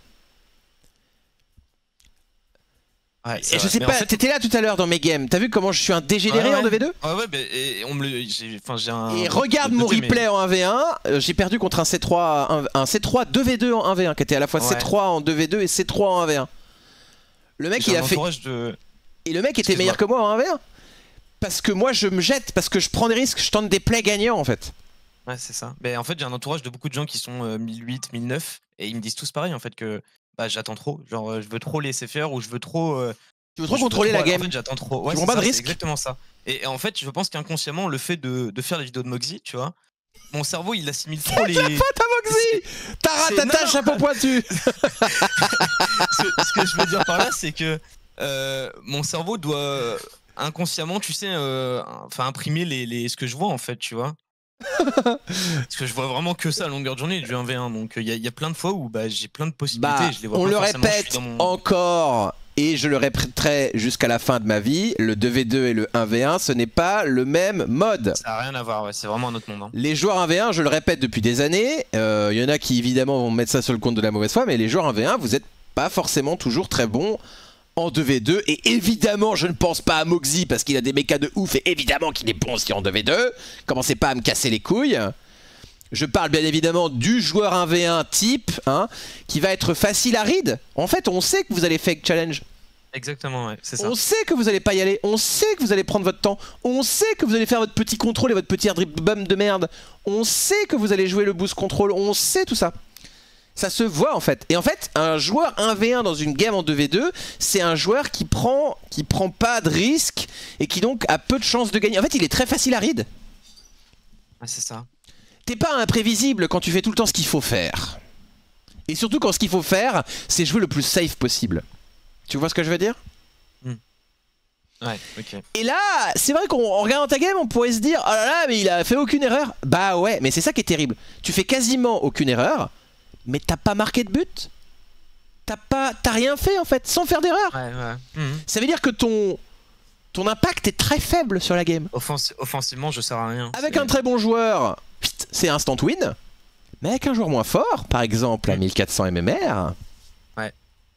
Ouais, et je sais pas, en fait... t'étais là tout à l'heure dans mes games. T'as vu comment je suis un dégénéré ouais, ouais. en deux v deux? Ouais, ouais, bah, et on me le. J'ai, j'ai un... Et regarde mon replay mais... en un v un. Euh, j'ai perdu contre un C trois, un, un C trois deux v deux en un v un qui était à la fois ouais. C trois en deux v deux et C trois en un v un. Le mec, il a fait. De... Et le mec était meilleur que moi en un v un. Parce que moi, je me jette, parce que je prends des risques, je tente des plays gagnants en fait. Ouais, c'est ça. Mais en fait, j'ai un entourage de beaucoup de gens qui sont euh, mille huit, mille neuf et ils me disent tous pareil en fait que bah, j'attends trop. Genre, euh, je veux trop laisser faire ou je veux trop. Euh, tu veux trop contrôler veux trop, la game. En fait, j'attends trop. Ouais, tu prends pas ça, de risque. C'est exactement ça. Et, et en fait, je pense qu'inconsciemment, le fait de, de faire les vidéos de Moxie, tu vois, mon cerveau il assimile trop les. Ta faute à Moxie. T'as ratatata chapeau pointu. ce, ce que je veux dire par là, c'est que euh, mon cerveau doit inconsciemment, tu sais, euh, enfin imprimer les, les, ce que je vois en fait, tu vois. Parce que je vois vraiment que ça à longueur de journée du un v un, donc il y, y a plein de fois où bah, j'ai plein de possibilités. Bah, et je les vois on pas le forcément, répète mon... encore et je le répéterai jusqu'à la fin de ma vie, le deux v deux et le un v un, ce n'est pas le même mode. Ça n'a rien à voir, ouais, c'est vraiment un autre monde. Hein. Les joueurs un v un, je le répète depuis des années, il euh, y en a qui évidemment vont mettre ça sur le compte de la mauvaise foi, mais les joueurs un v un, vous n'êtes pas forcément toujours très bons en deux v deux, et évidemment je ne pense pas à Moxie parce qu'il a des mécas de ouf, et évidemment qu'il est bon aussi en deux v deux, commencez pas à me casser les couilles. Je parle bien évidemment du joueur un v un type, hein, qui va être facile à read. En fait, on sait que vous allez fake challenge. Exactement, ouais, c'est ça. On sait que vous allez pas y aller, on sait que vous allez prendre votre temps, on sait que vous allez faire votre petit contrôle et votre petit airdrip bum de merde, on sait que vous allez jouer le boost control, on sait tout ça. Ça se voit en fait. Et en fait, un joueur un v un dans une game en deux v deux, c'est un joueur qui prend, qui prend pas de risque et qui donc a peu de chances de gagner. En fait, il est très facile à read. Ouais, c'est ça. T'es pas imprévisible quand tu fais tout le temps ce qu'il faut faire. Et surtout quand ce qu'il faut faire, c'est jouer le plus safe possible. Tu vois ce que je veux dire? mmh. Ouais, ok. Et là, c'est vrai qu'en regardant ta game, on pourrait se dire « Oh là là, mais il a fait aucune erreur !» Bah ouais, mais c'est ça qui est terrible. Tu fais quasiment aucune erreur, mais t'as pas marqué de but. T'as pas, t'as rien fait en fait, sans faire d'erreur. Ouais, ouais. Mmh. Ça veut dire que ton... ton impact est très faible sur la game. Offensi offensivement, je sers à rien. Avec un très bon joueur, c'est instant win. Mais avec un joueur moins fort, par exemple à mille quatre cents M M R, ouais.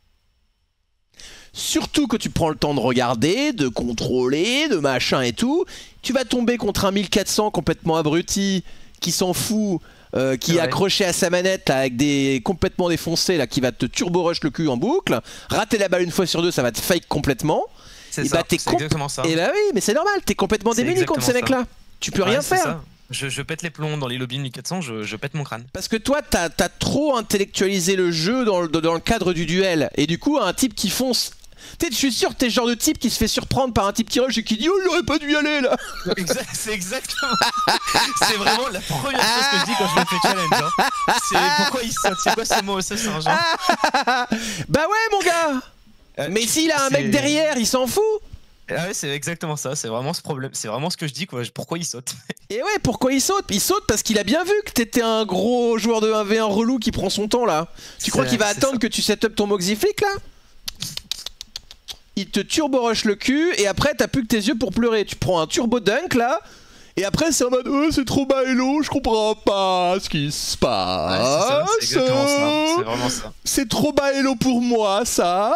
Surtout que tu prends le temps de regarder, de contrôler, de machin et tout, tu vas tomber contre un mille quatre cents complètement abruti, qui s'en fout, euh, qui est, est accroché à sa manette là, avec des complètement défoncés, là, qui va te turbo rush le cul en boucle, rater la balle une fois sur deux, ça va te fake complètement. C'est bah, exactement ça. Et bah oui, mais c'est normal, t'es complètement démuni contre ces mecs-là. Tu peux ouais, rien faire. Ça. Je, je pète les plombs dans les lobbies mille quatre cents, je, je pète mon crâne. Parce que toi, t'as as trop intellectualisé le jeu dans le, dans le cadre du duel. Et du coup, un type qui fonce... Tu sais, je suis sûr que t'es le genre de type qui se fait surprendre par un type qui rush et qui dit « Oh, il aurait pas dû y aller, là !» Exact, c'est exactement... c'est vraiment la première chose que je dis quand je me fais challenge. Hein. C'est pourquoi il saute, c'est quoi ce mot, ça, c'est un genre. Bah ouais, mon gars euh, Mais s'il a un mec derrière, il s'en fout. Ah ouais, c'est exactement ça, c'est vraiment ce problème, c'est vraiment ce que je dis quoi, pourquoi il saute. Et ouais, pourquoi il saute? Il saute parce qu'il a bien vu que t'étais un gros joueur de un v un relou qui prend son temps là. Tu crois qu'il va attendre ça. que tu set up ton Moxie Flick là? Il te turbo rush le cul et après t'as plus que tes yeux pour pleurer. Tu prends un turbo dunk là et après c'est en mode oh, c'est trop bas hello, je comprends pas ce qui se passe. Ouais, c'est exactement ça, c'est vraiment ça. C'est trop bas hello pour moi ça.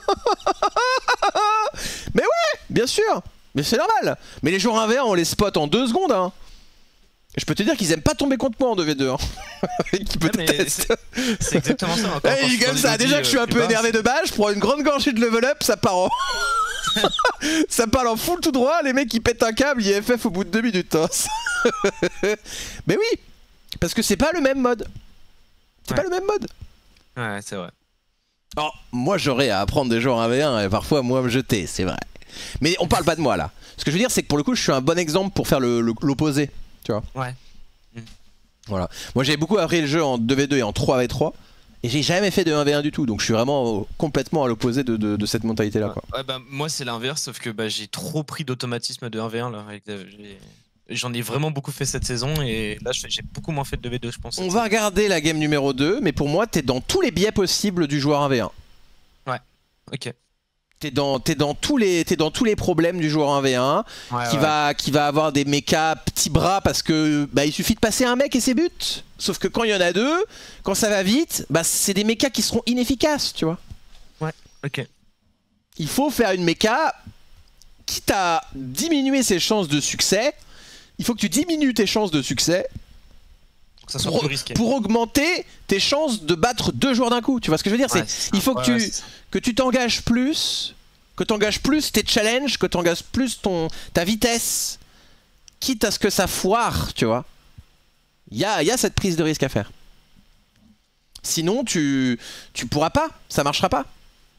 Mais ouais, bien sûr, mais c'est normal. Mais les joueurs un v un on les spot en deux secondes hein. Je peux te dire qu'ils aiment pas tomber contre moi en deux v deux hein. Ouais, c'est exactement ça. Encore, hey, il comme ça, déjà que je suis un peu énervé de base, je prends une grande gorgée de level up, ça part en... ça part en full tout droit, les mecs ils pètent un câble, ils F F au bout de deux minutes hein. Mais oui, parce que c'est pas le même mode. C'est ouais. pas le même mode. Ouais, c'est vrai. Alors, moi j'aurais à apprendre des joueurs un v un et parfois moi me jeter, c'est vrai. Mais on parle pas de moi là. Ce que je veux dire c'est que pour le coup je suis un bon exemple pour faire l'opposé. Tu vois. Ouais. Voilà. Moi j'ai beaucoup appris le jeu en deux v deux et en trois v trois. Et j'ai jamais fait de un v un du tout, donc je suis vraiment complètement à l'opposé de, de, de cette mentalité là. Quoi. Ouais, bah, moi c'est l'inverse, sauf que bah, j'ai trop pris d'automatisme de un v un là. J'en ai vraiment beaucoup fait cette saison et là j'ai beaucoup moins fait de deux v deux je pense. On va regarder la game numéro deux, mais pour moi t'es dans tous les biais possibles du joueur un v un. Ouais, ok. T'es dans, t'es dans, tous les, t'es dans tous les problèmes du joueur un v un, ouais, qui, ouais. Va, qui va avoir des mechas petits bras parce que bah, il suffit de passer un mec et c'est but. Sauf que quand il y en a deux, quand ça va vite, bah, c'est des mechas qui seront inefficaces, tu vois. Ouais, ok. Il faut faire une mecha, quitte à diminuer ses chances de succès, il faut que tu diminues tes chances de succès que ça soit pour, plus risqué. pour augmenter tes chances de battre deux joueurs d'un coup. Tu vois ce que je veux dire? Ouais, c'est, il faut que ouais, tu que tu t'engages plus, que tu engages plus tes challenges, que tu engages plus ton, ta vitesse, quitte à ce que ça foire, tu vois. Il y a, y a cette prise de risque à faire. Sinon, tu, tu pourras pas, ça marchera pas.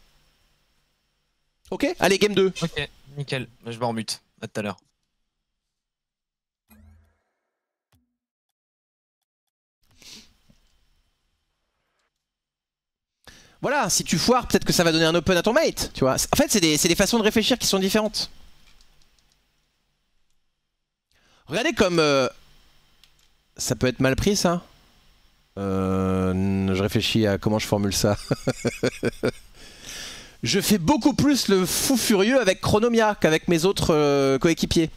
Ok, allez, game deux. Ok, nickel, je vais en mute, à tout à l'heure. Voilà, si tu foires, peut-être que ça va donner un open à ton mate, tu vois. En fait, c'est des, c'est des façons de réfléchir qui sont différentes. Regardez comme... Euh, ça peut être mal pris, ça. Euh, je réfléchis à comment je formule ça. Je fais beaucoup plus le fou furieux avec Chronomia qu'avec mes autres euh, coéquipiers.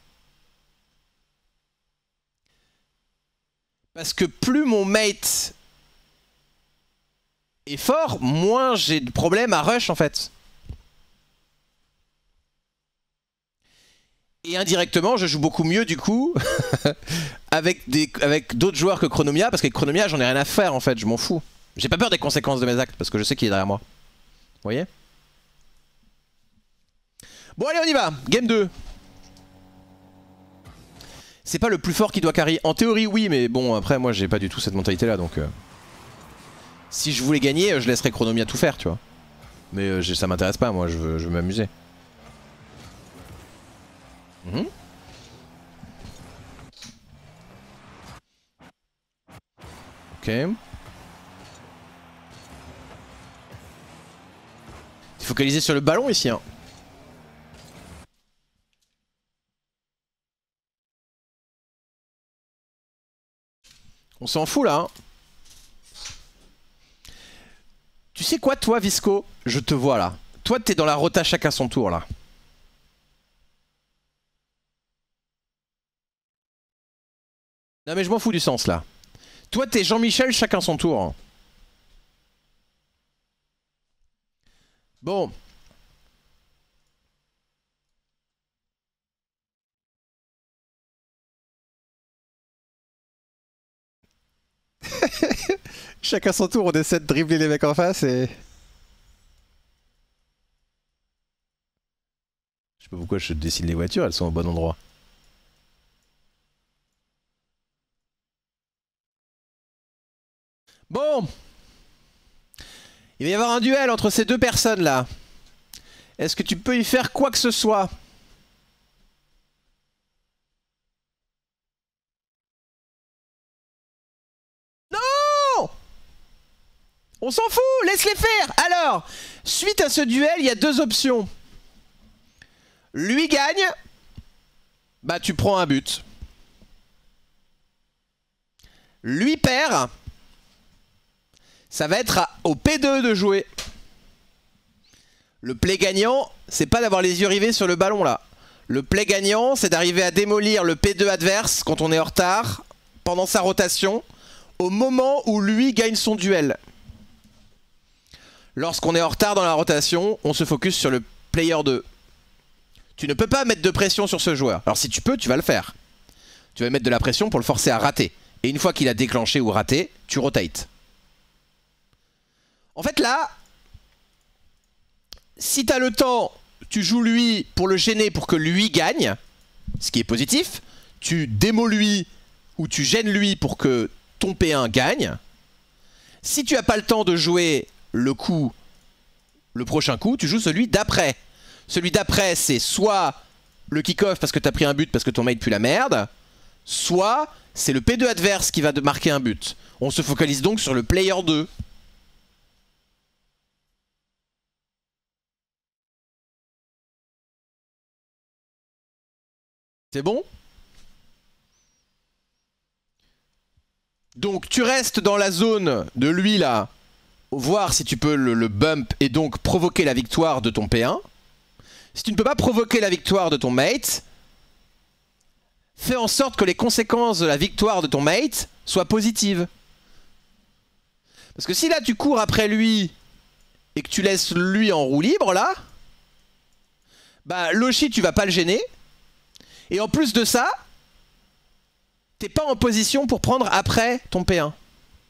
Parce que plus mon mate est fort, moins j'ai de problèmes à rush en fait. Et indirectement, je joue beaucoup mieux du coup avec des avec d'autres joueurs que Chronomia, parce qu'avec Chronomia, j'en ai rien à faire en fait, je m'en fous. J'ai pas peur des conséquences de mes actes parce que je sais qu'il est derrière moi. Vous voyez? Bon allez, on y va. Game deux. C'est pas le plus fort qui doit carry. En théorie oui, mais bon après moi j'ai pas du tout cette mentalité là, donc euh... si je voulais gagner, je laisserais Chronomia tout faire, tu vois. Mais euh, ça m'intéresse pas, moi je veux, je veux m'amuser. Mmh. Ok. Il faut focaliser sur le ballon ici. Hein. On s'en fout là. Hein. Tu sais quoi toi Visco? Je te vois là. Toi t'es dans la rota chacun son tour là. Non mais je m'en fous du sens là. Toi t'es Jean-Michel chacun son tour. Bon. Chacun son tour, on essaie de dribbler les mecs en face et... Je sais pas pourquoi je dessine les voitures, elles sont au bon endroit. Bon. Il va y avoir un duel entre ces deux personnes là. Est-ce que tu peux y faire quoi que ce soit? Non! On s'en fout, laisse-les faire. Alors, suite à ce duel, il y a deux options. Lui gagne, bah tu prends un but. Lui perd, ça va être à, au P deux de jouer. Le play gagnant, c'est pas d'avoir les yeux rivés sur le ballon là. Le play gagnant, c'est d'arriver à démolir le P deux adverse quand on est en retard, pendant sa rotation, au moment où lui gagne son duel. Lorsqu'on est en retard dans la rotation, on se focus sur le player deux. Tu ne peux pas mettre de pression sur ce joueur. Alors si tu peux, tu vas le faire. Tu vas mettre de la pression pour le forcer à rater. Et une fois qu'il a déclenché ou raté, tu rotates. En fait là, si tu as le temps, tu joues lui pour le gêner pour que lui gagne, ce qui est positif. Tu démos lui ou tu gênes lui pour que ton P un gagne. Si tu n'as pas le temps de jouer le coup, le prochain coup, tu joues celui d'après. Celui d'après, c'est soit le kick-off parce que tu as pris un but parce que ton mate pue la merde, soit c'est le P deux adverse qui va marquer un but. On se focalise donc sur le player deux. C'est bon? Donc tu restes dans la zone de lui là, voir si tu peux le, le bump et donc provoquer la victoire de ton P un. Si tu ne peux pas provoquer la victoire de ton mate, fais en sorte que les conséquences de la victoire de ton mate soient positives. Parce que si là tu cours après lui et que tu laisses lui en roue libre là, bah Loshi tu vas pas le gêner. Et en plus de ça, t'es pas en position pour prendre après ton P un.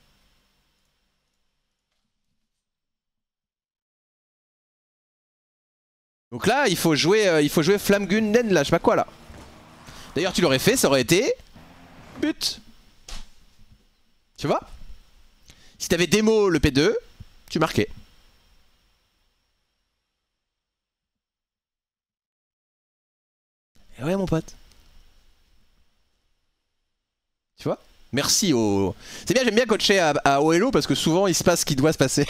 Donc là, il faut jouer, euh, il faut jouer Flamgunden là, je sais pas quoi là. D'ailleurs, tu l'aurais fait, ça aurait été but. Tu vois? Si t'avais démo le P deux, tu marquais. Et ouais, mon pote. Tu vois? Merci au... C'est bien, j'aime bien coacher à, à O L O parce que souvent il se passe ce qui doit se passer.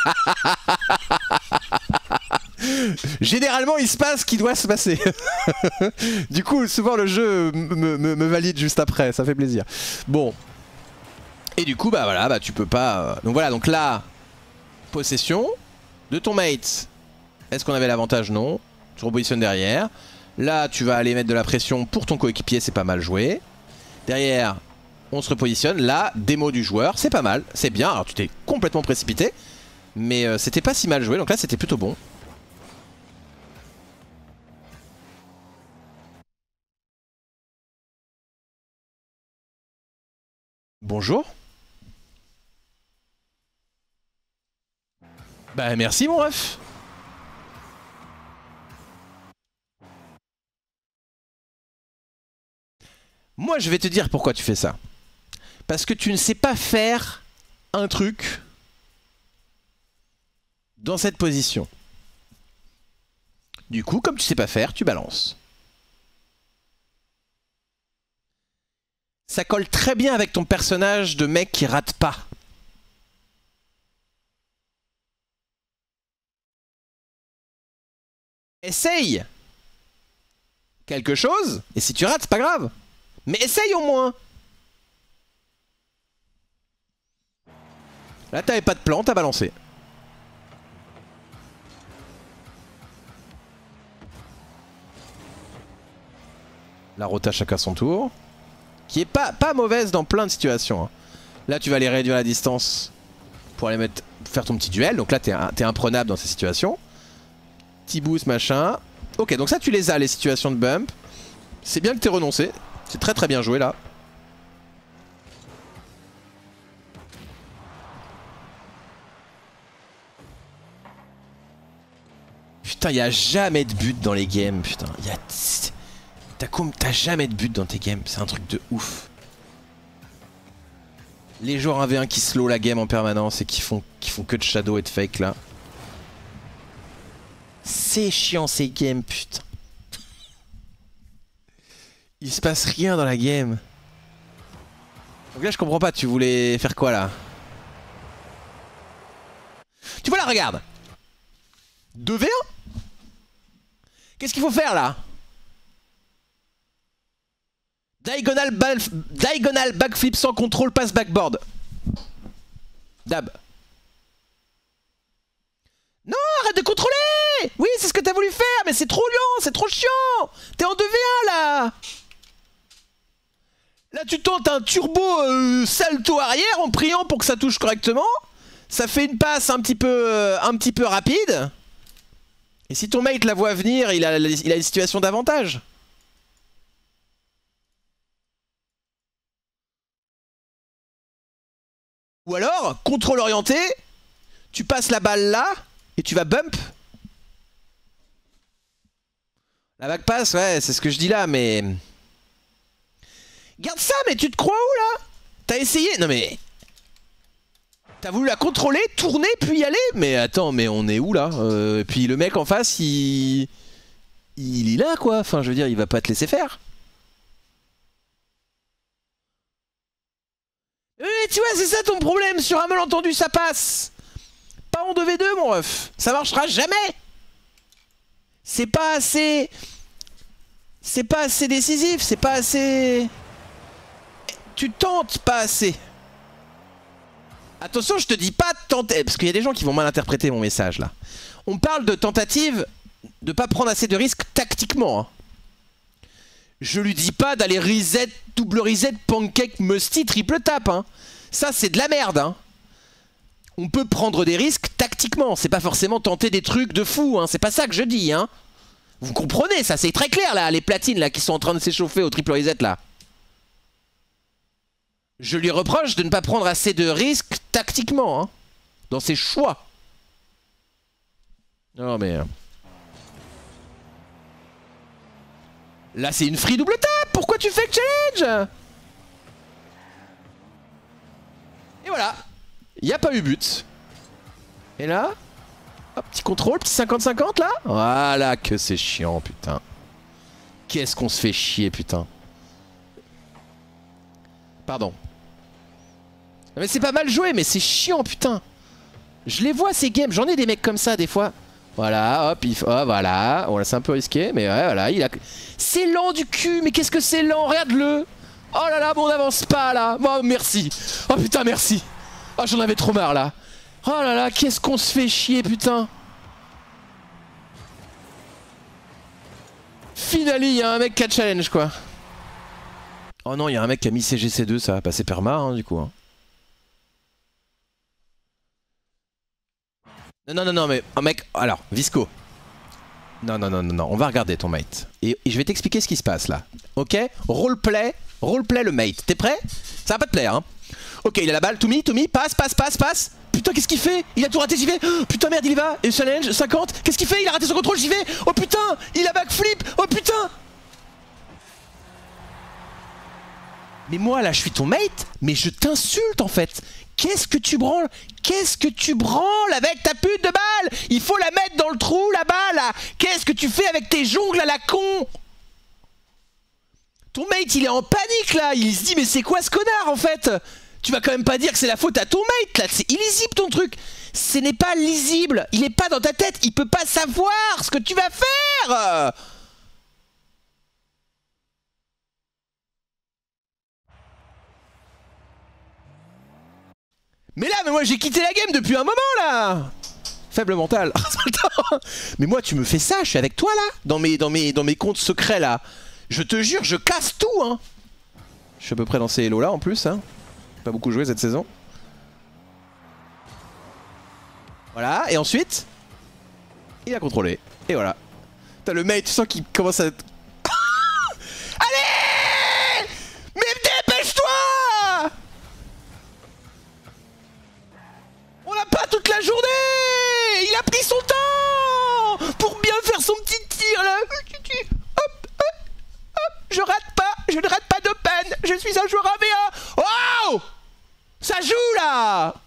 Généralement il se passe ce qui doit se passer. Du coup souvent le jeu me, me, me valide juste après, ça fait plaisir. Bon. Et du coup bah voilà, bah tu peux pas... Donc voilà, donc là, possession de ton mate. Est-ce qu'on avait l'avantage? Non. Tu repositionnes derrière. Là tu vas aller mettre de la pression pour ton coéquipier, c'est pas mal joué. Derrière... On se repositionne, là, démo du joueur, c'est pas mal, c'est bien. Alors tu t'es complètement précipité, mais euh, c'était pas si mal joué, donc là c'était plutôt bon. Bonjour. Bah merci mon ref. Moi je vais te dire pourquoi tu fais ça. Parce que tu ne sais pas faire un truc dans cette position. Du coup, comme tu sais pas faire, tu balances. Ça colle très bien avec ton personnage de mec qui rate pas. Essaye quelque chose, et si tu rates, c'est pas grave. Mais essaye au moins. Là, t'avais pas de plan, t'as balancé. La rota chacun son tour. Qui est pas, pas mauvaise dans plein de situations. Hein. Là, tu vas aller réduire la distance pour aller mettre, faire ton petit duel. Donc là, t'es t'es imprenable dans ces situations. Petit boost, machin. Ok, donc ça, tu les as, les situations de bump. C'est bien que t'aies renoncé. C'est très très bien joué là. Putain, il y a jamais de but dans les games, putain. Y a... T'as jamais de but dans tes games, c'est un truc de ouf. Les joueurs un v un qui slow la game en permanence et qui font, qui font que de shadow et de fake là. C'est chiant ces games, putain. Il se passe rien dans la game. Donc là je comprends pas, tu voulais faire quoi là? Tu vois là, regarde. deux v un. Qu'est-ce qu'il faut faire là? Diagonal, Diagonal backflip sans contrôle, passe backboard. Dab. Non, arrête de contrôler. Oui, c'est ce que t'as voulu faire, mais c'est trop lent, c'est trop chiant. T'es en deux v un là. Là tu tentes un turbo euh, salto arrière en priant pour que ça touche correctement. Ça fait une passe un petit peu, euh, un petit peu rapide. Et si ton mate la voit venir, il a, il a une situation d'avantage. Ou alors, contrôle orienté, tu passes la balle là, et tu vas bump. La back pass, ouais, c'est ce que je dis là, mais... Garde ça, mais tu te crois où là? T'as essayé? Non mais... T'as voulu la contrôler, tourner, puis y aller? Mais attends, mais on est où là? euh, Et puis le mec en face, il... Il est là quoi, enfin je veux dire, il va pas te laisser faire. mais tu vois, c'est ça ton problème. Sur un malentendu, ça passe. Pas en deux v deux, mon ref. Ça marchera jamais. C'est pas assez... C'est pas assez décisif, c'est pas assez... Tu tentes pas assez. Attention, je te dis pas de tenter, parce qu'il y a des gens qui vont mal interpréter mon message là. On parle de tentative de pas prendre assez de risques tactiquement. Hein. Je lui dis pas d'aller reset, double reset, pancake, musty, triple tap. Hein. Ça c'est de la merde. Hein. On peut prendre des risques tactiquement, c'est pas forcément tenter des trucs de fou. Hein. C'est pas ça que je dis. Hein. Vous comprenez ça, c'est très clair là, les platines là qui sont en train de s'échauffer au triple reset là. Je lui reproche de ne pas prendre assez de risques tactiquement, hein, dans ses choix. Non mais... Là c'est une free double tap, pourquoi tu fais le challenge? Et voilà, il n'y a pas eu but. Et là, hop, petit contrôle, petit cinquante cinquante là. Voilà que c'est chiant putain. Qu'est-ce qu'on se fait chier putain. Pardon. Mais c'est pas mal joué, mais c'est chiant, putain. Je les vois ces games, j'en ai des mecs comme ça des fois. Voilà, hop, il... oh, voilà. Bon, là c'est un peu risqué, mais ouais, voilà, il a... C'est lent du cul, mais qu'est-ce que c'est lent, regarde-le. Oh là là, bon, on n'avance pas là. Oh, merci. Oh putain, merci. Oh, j'en avais trop marre là. Oh là là, qu'est-ce qu'on se fait chier, putain. Finally, il y a un mec qui a challenge, quoi. Oh non, il y a un mec qui a mis C G C deux, ça va passer perma, hein, du coup. Hein. Non, non, non, non, mais un mec... Alors, Visco. Non, non, non, non, non, on va regarder ton mate. Et, et je vais t'expliquer ce qui se passe, là. Ok? Roleplay, roleplay le mate. T'es prêt? Ça va pas te plaire, hein? Ok, il a la balle, Toumi, Toumi, passe, passe, passe, passe. Putain, qu'est-ce qu'il fait? Il a tout raté, j'y vais. Oh, putain, merde, il y va. Et challenge, cinquante. Qu'est-ce qu'il fait? Il a raté son contrôle, j'y vais. Oh putain, il a backflip. Oh putain. Mais moi, là, je suis ton mate, mais je t'insulte, en fait. Qu'est-ce que tu branles? Qu'est-ce que tu branles avec ta pute de balle? Il faut la mettre dans le trou, la balle, là. Qu'est-ce que tu fais avec tes jongles à la con? Ton mate, il est en panique, là. Il se dit, mais c'est quoi ce connard, en fait? Tu vas quand même pas dire que c'est la faute à ton mate, là. C'est illisible, ton truc. Ce n'est pas lisible. Il est pas dans ta tête. Il peut pas savoir ce que tu vas faire. Mais là, mais moi j'ai quitté la game depuis un moment là. Faible mental. Mais moi tu me fais ça, je suis avec toi là, dans mes, dans mes, dans mes comptes secrets là. Je te jure, je casse tout hein. Je suis à peu près dans ces hello là en plus hein. Pas beaucoup joué cette saison. Voilà, et ensuite il a contrôlé. Et voilà. T'as le mate, tu sens qu'il commence à... Allez! Mais dépêche-toi! On n'a pas toute la journée! Il a pris son temps! Pour bien faire son petit tir là! Hop, hop, hop! Je rate pas! Je ne rate pas d'open! Je suis un joueur A V un! Oh! Ça joue là!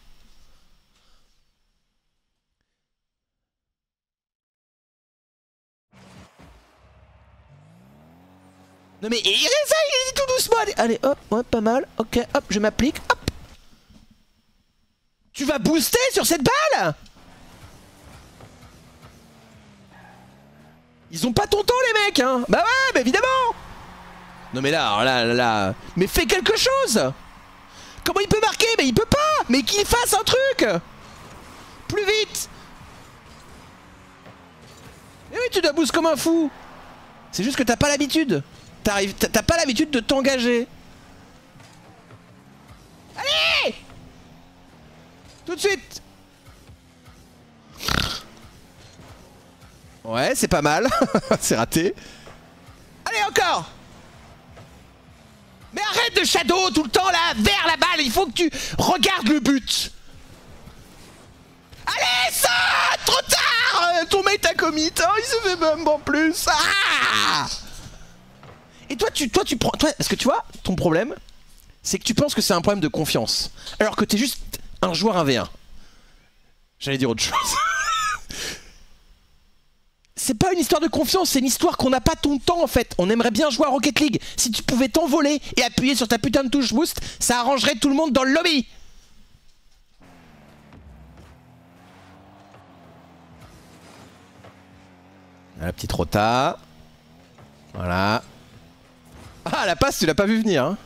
Non mais il essaye, il est tout doucement! Allez, allez hop, ouais, pas mal. Ok, hop, je m'applique. Hop! Tu vas booster sur cette balle? Ils ont pas ton temps les mecs hein. Bah ouais, bah évidemment. Non mais là, là, là, là. Mais fais quelque chose. Comment il peut marquer? Mais il peut pas. Mais qu'il fasse un truc. Plus vite. Mais oui, tu dois boost comme un fou. C'est juste que t'as pas l'habitude. T'arrives, t'as pas l'habitude de t'engager. Allez! Tout de suite. Ouais, c'est pas mal. C'est raté. Allez, encore. Mais arrête de shadow tout le temps là, vers la balle. Il faut que tu regardes le but. Allez, ça. Trop tard. Ton mate a commit. Oh, il se fait bump en plus. Ah. Et toi, tu, toi, tu prends... Toi, parce que tu vois, ton problème, c'est que tu penses que c'est un problème de confiance. Alors que t'es juste... un joueur un v un. J'allais dire autre chose. c'est pas une histoire de confiance, c'est une histoire qu'on n'a pas ton temps en fait. On aimerait bien jouer à Rocket League. Si tu pouvais t'envoler et appuyer sur ta putain de touche boost, ça arrangerait tout le monde dans le lobby. La petite rota. Voilà. Ah, la passe, tu l'as pas vu venir, hein.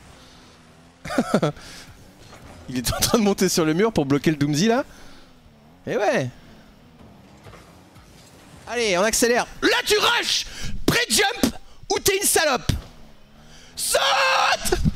Il est en train de monter sur le mur pour bloquer le Doomsy là. Et ouais. Allez, on accélère. Là, tu rushes. Pré-jump ou t'es une salope. Saute.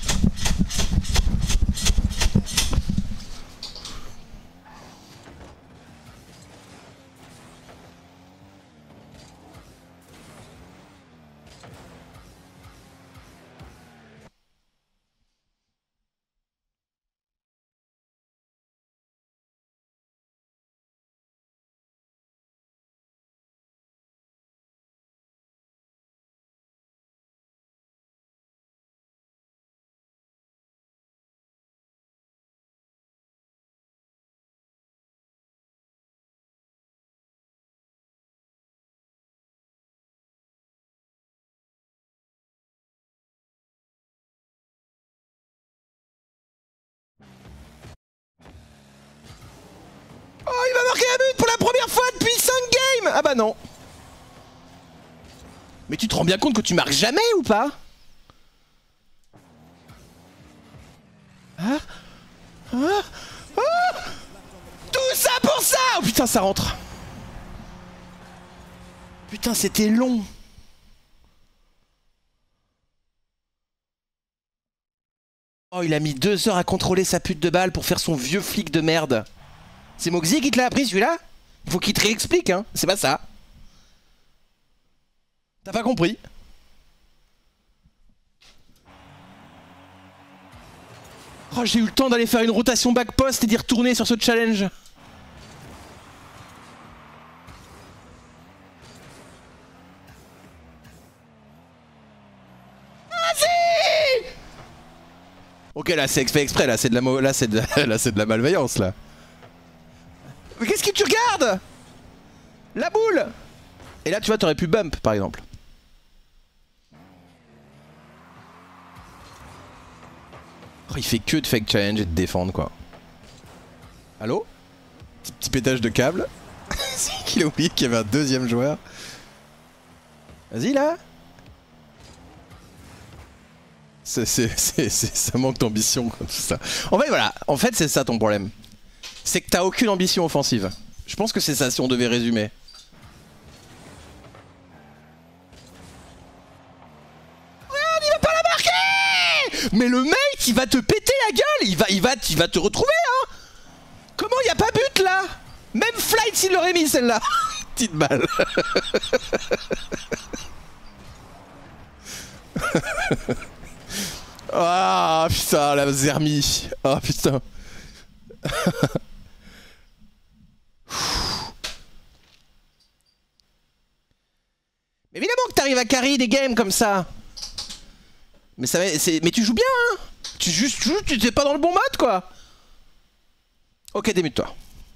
Oh, il va marquer un but pour la première fois depuis cinq games. Ah bah non. Mais tu te rends bien compte que tu marques jamais ou pas? Ah, ah, ah. Tout ça pour ça. Oh putain, ça rentre. Putain, c'était long. Oh, il a mis deux heures à contrôler sa pute de balle pour faire son vieux flic de merde. C'est Moxie qui te l'a appris celui-là? Faut qu'il te réexplique, hein. C'est pas ça. T'as pas compris? Oh, j'ai eu le temps d'aller faire une rotation back post et d'y retourner sur ce challenge. Vas-y! Ok, là c'est fait exprès, là c'est de la là c'est de là c'est de la malveillance là. Mais qu'est-ce que tu regardes? La boule! Et là tu vois, t'aurais pu bump par exemple. Oh, il fait que de fake challenge et de défendre quoi. Allô? Petit, petit pétage de câble. C'est qu'il a oublié qu'il y avait un deuxième joueur. Vas-y là. C'est, c'est, c'est, c'est, ça manque d'ambition tout ça. En fait voilà, en fait c'est ça ton problème. C'est que t'as aucune ambition offensive. Je pense que c'est ça si on devait résumer. Regarde, il va pas la marquer! Mais le mec, il va te péter la gueule, il va, il va, il va te retrouver, hein. Comment il y a pas but là? Même Flight s'il l'aurait mis celle-là. Petite balle. Ah putain, la Zermie. Ah putain. Mais évidemment que t'arrives à carry des games comme ça. Mais ça c'est mais tu joues bien hein. Tu juste tu tu t'es pas dans le bon mode quoi. Ok, démute-toi.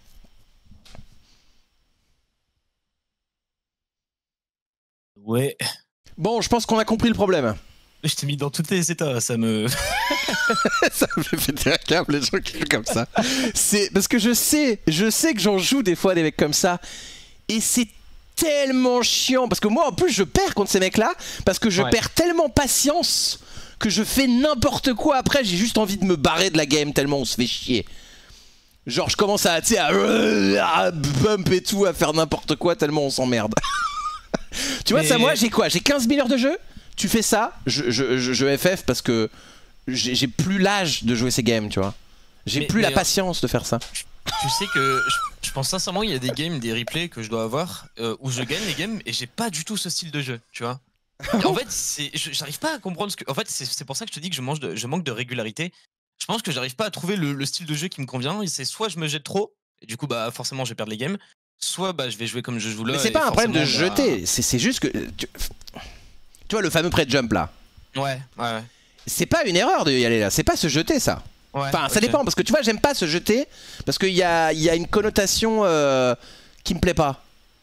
Ouais. Bon, je pense qu'on a compris le problème. Je t'ai mis dans tous les états, ça me... Ça me fait péter un câble les gens qui jouent comme ça. C'est parce que je sais, je sais que j'en joue des fois des mecs comme ça. Et c'est tellement chiant. Parce que moi en plus je perds contre ces mecs là. Parce que je ouais. perds tellement patience que je fais n'importe quoi. Après j'ai juste envie de me barrer de la game tellement on se fait chier. Genre je commence à, tu sais, à, à bump et tout, à faire n'importe quoi tellement on s'emmerde. Tu vois, mais... ça moi j'ai quoi? J'ai quinze mille heures de jeu. Tu fais ça, je, je, je, je F F parce que j'ai plus l'âge de jouer ces games, tu vois. J'ai plus la patience de faire ça. Tu sais que je, je pense sincèrement il y a des games, des replays que je dois avoir euh, où je gagne les games et j'ai pas du tout ce style de jeu, tu vois. Et en fait, j'arrive pas à comprendre ce que... En fait, c'est pour ça que je te dis que je, mange de, je manque de régularité. Je pense que j'arrive pas à trouver le, le style de jeu qui me convient. C'est soit je me jette trop, et du coup, bah forcément, je vais perdre les games. Soit bah, je vais jouer comme je joue là. Mais c'est pas un problème de bah... jeter, c'est juste que... Tu... tu vois le fameux pré-jump là. Ouais, ouais, ouais. C'est pas une erreur de y aller là, c'est pas se jeter ça. Ouais, enfin, okay. Ça dépend, parce que tu vois, j'aime pas se jeter, parce qu'il y a, y a une connotation euh, qui me plaît pas.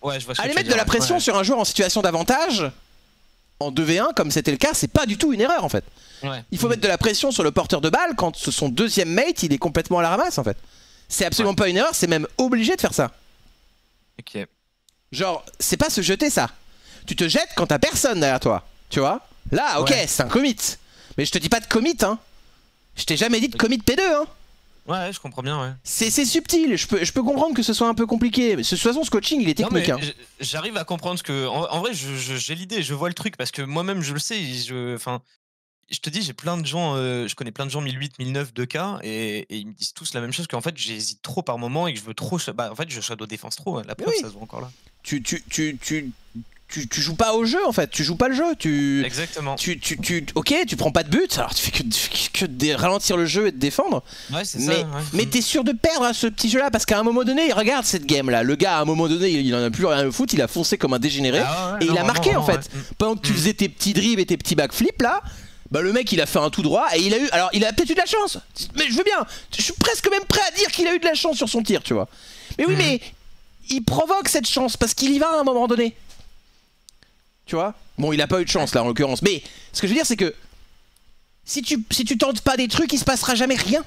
Ouais, je vois ce que Aller tu veux mettre de dire, la pression ouais. sur un joueur en situation d'avantage en deux v un comme c'était le cas, c'est pas du tout une erreur en fait. Ouais. Il faut Mmh. mettre de la pression sur le porteur de balle quand son deuxième mate il est complètement à la ramasse en fait. C'est absolument Ouais. pas une erreur, c'est même obligé de faire ça. Ok. Genre, c'est pas se jeter ça. Tu te jettes quand t'as personne derrière toi, tu vois. Là, ok, Ouais. c'est un commit. Mais je te dis pas de commit, hein. Je t'ai jamais dit de commit P deux, hein. Ouais, je comprends bien, ouais. C'est subtil, je peux, je peux comprendre que ce soit un peu compliqué. Mais de toute façon, ce coaching, il est Non, mais technique. hein. j- j'arrive à comprendre ce que. En, en vrai, je- je- j'ai l'idée, je vois le truc parce que moi-même, je le sais. Je, enfin, je te dis, j'ai plein de gens, euh, je connais plein de gens mille huit, mille neuf, deux K et, et ils me disent tous la même chose qu'en fait, j'hésite trop par moment et que je veux trop. Bah, en fait, je shadow défense trop. hein. La preuve, oui. ça se voit encore là. Tu, tu, tu, tu, tu, tu joues pas au jeu en fait, tu joues pas le jeu. Tu, Exactement. tu, tu, tu, ok, tu prends pas de but, alors tu fais que, tu fais que de ralentir le jeu et de défendre. Ouais, c'est Mais, ça. Ouais. mais t'es sûr de perdre à ce petit jeu là parce qu'à un moment donné, regarde cette game là, le gars à un moment donné il, il en a plus rien à foutre, il a foncé comme un dégénéré Ah ouais, et non, il a vraiment, marqué en vraiment, fait. ouais. Pendant que tu Mm. faisais tes petits dribbles et tes petits backflips là, bah le mec il a fait un tout droit et il a eu, alors il a peut-être eu de la chance, mais je veux bien, je suis presque même prêt à dire qu'il a eu de la chance sur son tir, tu vois. Mais oui Mm. mais il provoque cette chance parce qu'il y va à un moment donné. Tu vois. Bon il a pas eu de chance là en l'occurrence, mais ce que je veux dire c'est que si tu, si tu tentes pas des trucs il se passera jamais rien.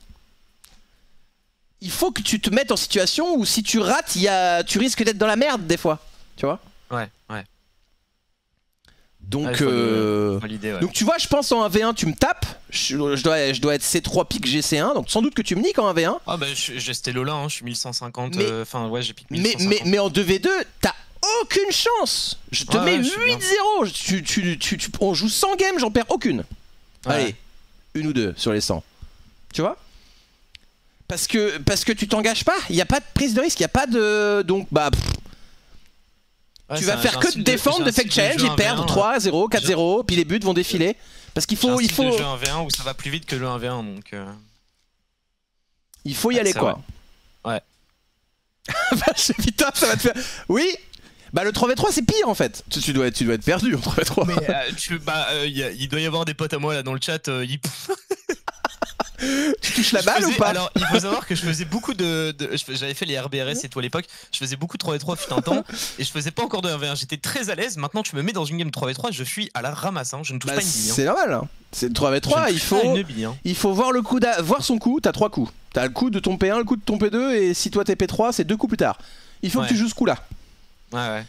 Il faut que tu te mettes en situation où si tu rates, il y a, tu risques d'être dans la merde des fois. Tu vois. Ouais, ouais. Donc, Ouais, faut le- euh, faut l'idée, ouais. donc tu vois, je pense en un v un tu me tapes. Je, je dois, je dois être C trois pique G C un. Donc sans doute que tu me niques en un v un. Ah bah je- j'ai Stello là, hein, je suis mille cent cinquante. Mais- euh, Enfin ouais, j'ai piqué Mais, mille cent cinquante. mais, mais en deux v deux, t'as aucune chance. Je te Ouais, mets ouais, je sais bien. huit zéro. Tu, tu, tu, tu- on joue cent games, j'en perds aucune. Ouais. Allez, une ou deux sur les cent. Tu vois. Parce que, parce que tu t'engages pas. Il n'y a pas de prise de risque. Il n'y a pas de. Donc bah. pff, Ouais, tu c'est vas un- faire j'ai un que style de défendre, j'ai de un fake style challenge jeu et un perdre v un, trois zéro, quatre zéro, puis les buts vont défiler. Parce qu'il j'ai un faut, il style de faut, jeu un v un où ça va plus vite que le un v un donc. euh, il faut y Ouais, aller c'est quoi. vrai. Ouais. Vache, putain, ça va te faire. Oui. Bah le trois v trois c'est pire en fait. Tu, tu dois être, tu dois être perdu en trois v trois. Mais euh, tu, bah, euh, y a- il doit y avoir des potes à moi là dans le chat. euh, ils- Tu touches la Je balle faisais- ou pas? Alors, il faut savoir que je faisais beaucoup de. de- je fais- J'avais fait les R B R S et tout à l'époque. Je faisais beaucoup de trois v trois fut un temps. Et je faisais pas encore de un v un. J'étais très à l'aise. Maintenant, tu me mets dans une game trois v trois, je suis à la ramasse. Hein. Je ne touche Bah, pas une bille. hein. c'est normal. Hein. C'est le trois v Je trois, ne il touche pas faut, une bille, hein. il faut voir le coup, d'a- voir son coup. T'as trois coups. T'as le coup de ton P un, le coup de ton P deux, et si toi t'es P trois, c'est deux coups plus tard. Il faut Ouais. que tu joues ce coup-là. Ouais, ouais.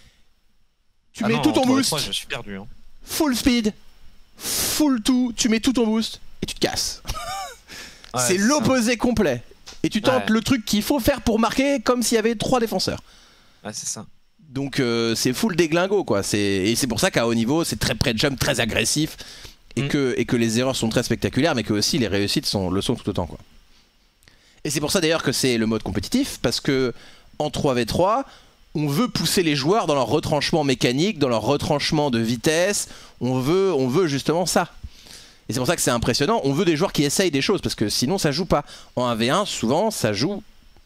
Tu Ah mets non, tout en ton trois v boost, trois, je suis perdu. hein. full speed, full tout. Tu mets tout ton boost et tu te casses. Ouais, c'est ça. l'opposé complet. Et tu tentes Ouais. le truc qu'il faut faire pour marquer comme s'il y avait trois défenseurs. Ouais, c'est ça. Donc euh, c'est full déglingo quoi. Et c'est pour ça qu'à haut niveau c'est très près de jump, très agressif. Et, Mm. que, et que les erreurs sont très spectaculaires, mais que aussi les réussites sont, le sont tout autant quoi. Et c'est pour ça d'ailleurs que c'est le mode compétitif, parce que en trois v trois, on veut pousser les joueurs dans leur retranchement mécanique, dans leur retranchement de vitesse. On veut, on veut justement ça. Et c'est pour ça que c'est impressionnant. On veut des joueurs qui essayent des choses, parce que sinon ça joue pas. En un v un, souvent ça joue.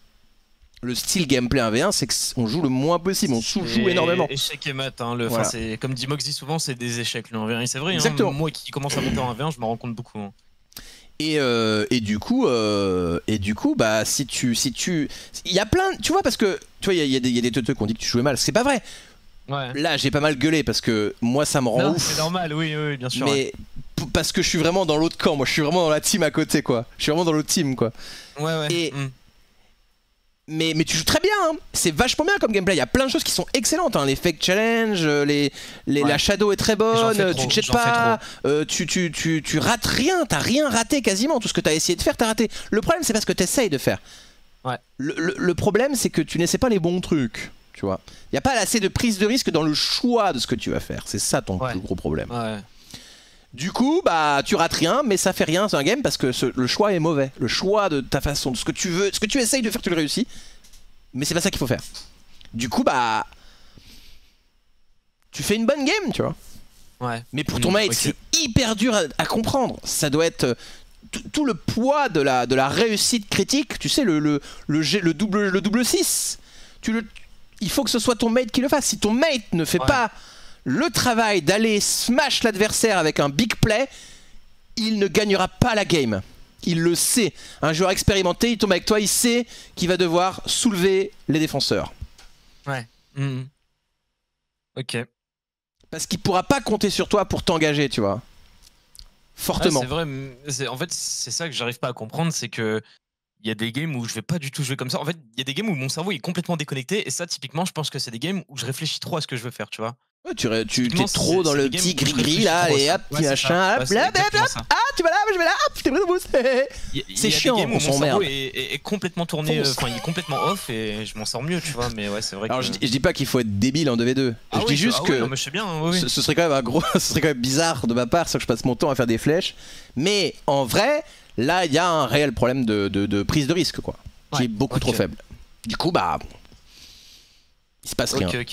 Le style gameplay un v un, c'est qu'on joue le moins possible, on sous-joue Et- énormément. Échec et mat. Hein, le, Voilà. enfin, c'est comme dit Moxie souvent, c'est des échecs le un v un. Et c'est vrai. Hein, Exactement. moi qui commence à monter en un v un, je me rends compte beaucoup. hein. Et, euh, et du coup, euh, et du coup, bah si tu, si tu, il y a plein, tu vois, parce que tu vois, il y, a- il y a des, il y a des teuteux qui ont dit que tu jouais mal. C'est pas vrai. Ouais. Là, j'ai pas mal gueulé parce que moi, ça me rend Non, ouf. c'est normal, oui, oui, bien sûr. ouais. Mais p- parce que je suis vraiment dans l'autre camp. Moi, je suis vraiment dans la team à côté, quoi. Je suis vraiment dans l'autre team, quoi. Ouais, ouais. Et- mm. Mais, mais tu joues très bien, hein. C'est vachement bien comme gameplay. Il y a plein de choses qui sont excellentes, hein. Les fake challenge, euh, les, les, Ouais. la shadow est très bonne, fais tu trop, te jettes j'en fais pas, euh, tu, tu, tu, tu rates rien, t'as rien raté quasiment. Tout ce que t'as essayé de faire, t'as raté. Le problème, c'est parce que t'essayes de faire. Ouais. Le, le- le problème, c'est que tu n'essaies pas les bons trucs, tu vois. Il n'y a pas assez de prise de risque dans le choix de ce que tu vas faire. C'est ça ton Ouais. plus gros problème. Ouais. Du coup, bah, tu rates rien, mais ça fait rien, c'est un game parce que ce- le choix est mauvais. Le choix de ta façon, de ce que tu veux, ce que tu essayes de faire, tu le réussis. Mais c'est pas ça qu'il faut faire. Du coup, bah, tu fais une bonne game, tu vois. Ouais. Mais pour ton Mm, mate, ok. c'est hyper dur à, à comprendre. Ça doit être euh, tout- tout le poids de la, de la réussite critique. Tu sais, le, le, le, G- le double, le double six. Tu le, il faut que ce soit ton mate qui le fasse. Si ton mate ne fait Ouais. pas le travail d'aller smash l'adversaire avec un big play, il ne gagnera pas la game. Il le sait. Un joueur expérimenté, il tombe avec toi, il sait qu'il va devoir soulever les défenseurs. Ouais. Mm. Ok. Parce qu'il pourra pas compter sur toi pour t'engager, tu vois. Fortement. Ouais, c'est vrai, mais en fait, c'est ça que j'arrive pas à comprendre, c'est que il y a des games où je vais pas du tout jouer comme ça. En fait, il y a des games où mon cerveau est complètement déconnecté, et ça, typiquement, je pense que c'est des games où je réfléchis trop à ce que je veux faire, tu vois. Ouais, tu tu t'es trop dans le petit gris-gris là, et hop, petit ouais, machin, hop, ouais, là, hop, hop, ah, tu vas là, je vais là, hop, je t'ai pris de boost. C'est chiant, on on s'emmerde. Mon cerveau est, est, est complètement tourné, Fonce. enfin, il est complètement off, et je m'en sors mieux, tu vois, mais ouais, c'est vrai Alors, que... je, je dis pas qu'il faut être débile en deux v deux. Ah je oui, dis juste ah que oui, non, mais je sais bien, oui, oui. Ce, ce serait quand même un gros, ce serait quand même bizarre de ma part, ça que je passe mon temps à faire des flèches. Mais en vrai, là, il y a un réel problème de, de, de prise de risque, quoi, qui Ouais, est beaucoup ok. trop faible. Du coup, bah, il se passe rien. Ok, ok.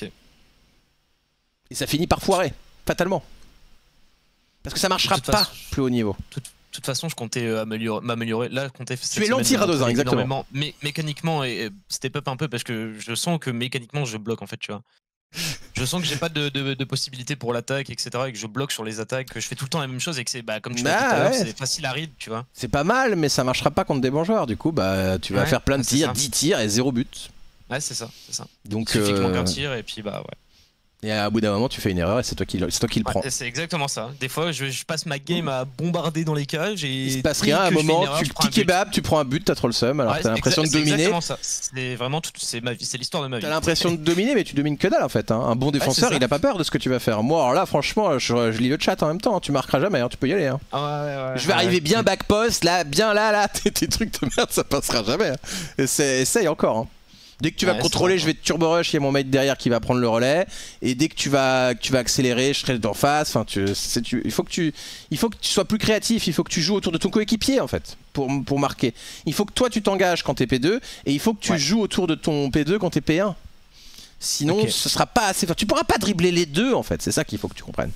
Et ça finit par foirer, fatalement. Parce que ça marchera De toute pas façon, plus haut niveau. De toute façon, je comptais euh, améliorer- m'améliorer. Là, je comptais. Tu es l'anti-Radosin, exactement. Mais mécaniquement, et, et step up un peu parce que je sens que mécaniquement, je bloque en fait, tu vois. Je sens que j'ai pas de, de, de possibilité pour l'attaque, et cetera. Et que je bloque sur les attaques, que je fais tout le temps la même chose et que c'est, bah, comme tu l'as dit Bah, tout à l'heure, ouais. c'est facile à read, tu vois. C'est pas mal, mais ça marchera pas contre des bons joueurs. Du coup, bah, tu vas Ouais, faire plein de ouais, c'est tirs, ça. dix tirs et zéro but. Ouais, c'est ça, c'est ça. Donc, Il suffit que je manque euh, un tir et puis bah ouais. et à bout d'un moment, tu fais une erreur et c'est toi qui, le- c'est toi qui le prends. Ouais, c'est exactement ça. Des fois, je, je passe ma game à bombarder dans les cages et. Il se passe dès rien, à un que je fais une moment, erreur, tu je prends un petit but. kebab, tu prends un but, t'as trop le seum, alors Ouais, t'as l'impression de c'est dominer. exactement ça. C'est vraiment tout, c'est ma vie, c'est l'histoire de ma vie. T'as l'impression de dominer, mais tu domines que dalle en fait. Hein. Un bon défenseur, ça. il a pas peur de ce que tu vas faire. Moi, alors là, franchement, je, je lis le chat en même temps. Tu marqueras jamais, hein, tu peux y aller. Hein. Ah ouais, ouais, ouais, Je vais ouais. arriver bien back post, là, bien là, là. Tes, tes trucs de merde, ça passera jamais. Hein. Essaye, essaye encore. Hein. Dès que tu vas Ouais, contrôler, c'est je vais te turbo rush, il y a mon mate derrière qui va prendre le relais. Et dès que tu vas, que tu vas accélérer, je serai d'en face. Enfin, tu, c'est, tu, il, faut que tu, il faut que tu sois plus créatif, il faut que tu joues autour de ton coéquipier en fait, pour, pour marquer. Il faut que toi tu t'engages quand t'es P deux, et il faut que tu Ouais. joues autour de ton P deux quand t'es P un. Sinon, Ok. ce sera pas assez fort. Tu pourras pas dribbler les deux en fait, c'est ça qu'il faut que tu comprennes.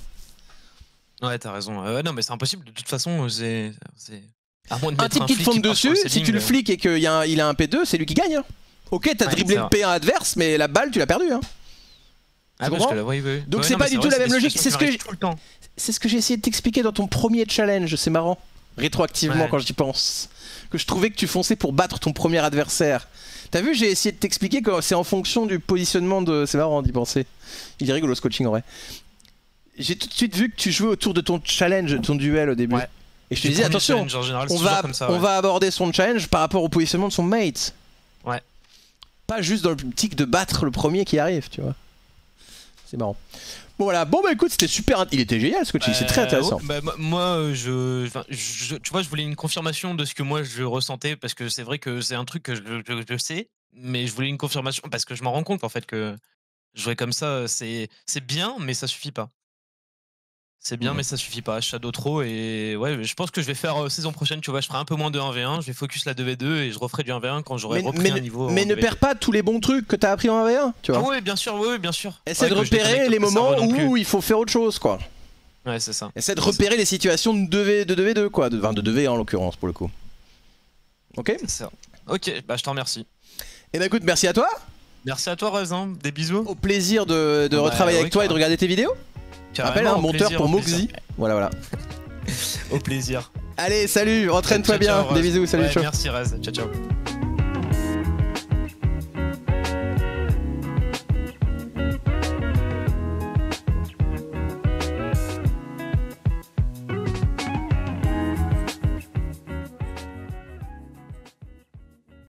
Ouais, t'as raison. Euh, ouais, non, mais c'est impossible. De toute façon, c'est. c'est- À moins de Un mettre type qui te flic fonde part sur dessus, le si setting, tu le euh, fliques et qu'il a, un- il a un P deux, c'est lui qui gagne. Hein. Ok, t'as Ouais, dribblé c'est le vrai. P un adverse, mais la balle, tu l'as perdue. Hein. Ah, Tu parce comprends que là, oui, oui. Donc Ouais, c'est non, pas mais du tout vrai, la même des logique, situations c'est ce qui que m'arrivent tout le temps. C'est ce que j'ai essayé de t'expliquer dans ton premier challenge, c'est marrant. Rétroactivement Ouais. quand j'y pense. Que je trouvais que tu fonçais pour battre ton premier adversaire. T'as vu, j'ai essayé de t'expliquer que c'est en fonction du positionnement de... C'est marrant d'y penser. Il est rigolo ce coaching en vrai. J'ai tout de suite vu que tu jouais autour de ton challenge, de ton duel au début. Ouais. Et je te Les disais, premiers attention, challenges, en général, c'est on, toujours va, comme ça, on ouais. va aborder son challenge par rapport au positionnement de son mate. Ouais. Pas juste dans le tic de battre le premier qui arrive, tu vois. C'est marrant. Bon voilà, bon bah écoute, c'était super. Il était génial ce coaching, c'est très Euh, intéressant. ouais, bah, moi- moi, euh, je, enfin, je- tu vois, je voulais une confirmation de ce que moi je ressentais parce que c'est vrai que c'est un truc que je, je- je sais, mais je voulais une confirmation parce que je m'en rends compte en fait que jouer comme ça, c'est c'est bien, mais ça suffit pas. C'est bien, Mhm. mais ça suffit pas. Shadow trop et ouais, je pense que je vais faire euh, saison prochaine. Tu vois, je ferai un peu moins de un v un, je vais focus la deux v deux et je referai du un v un quand j'aurai Mais, repris mais- un niveau. mais en ne deux v deux. perds pas tous les bons trucs que t'as appris en un v un, tu vois. Ah ouais, bien sûr, oui, bien sûr. Essaie Ouais, de que je repérer déconnecte les pas le moments cerveau non plus. où il faut faire autre chose, quoi. Ouais, c'est ça. Essaie de repérer les situations de deux v deux, quoi. De, enfin, de deux v en l'occurrence, pour le coup. Ok. C'est ça. Ok, bah je t'en remercie. Et bah écoute, merci à toi. Merci à toi, Raisin. Des bisous. Au plaisir de, de Bah, retravailler ouais, avec toi et de carrément. regarder tes vidéos. Rappelle, Carrément, un au monteur plaisir, pour au plaisir. Moxie. Voilà, voilà. Au plaisir. Allez, salut, entraîne-toi Ciao, bien. ciao, Des Raz. bisous, salut, Ouais, ciao. Merci, Raz. Ciao, ciao.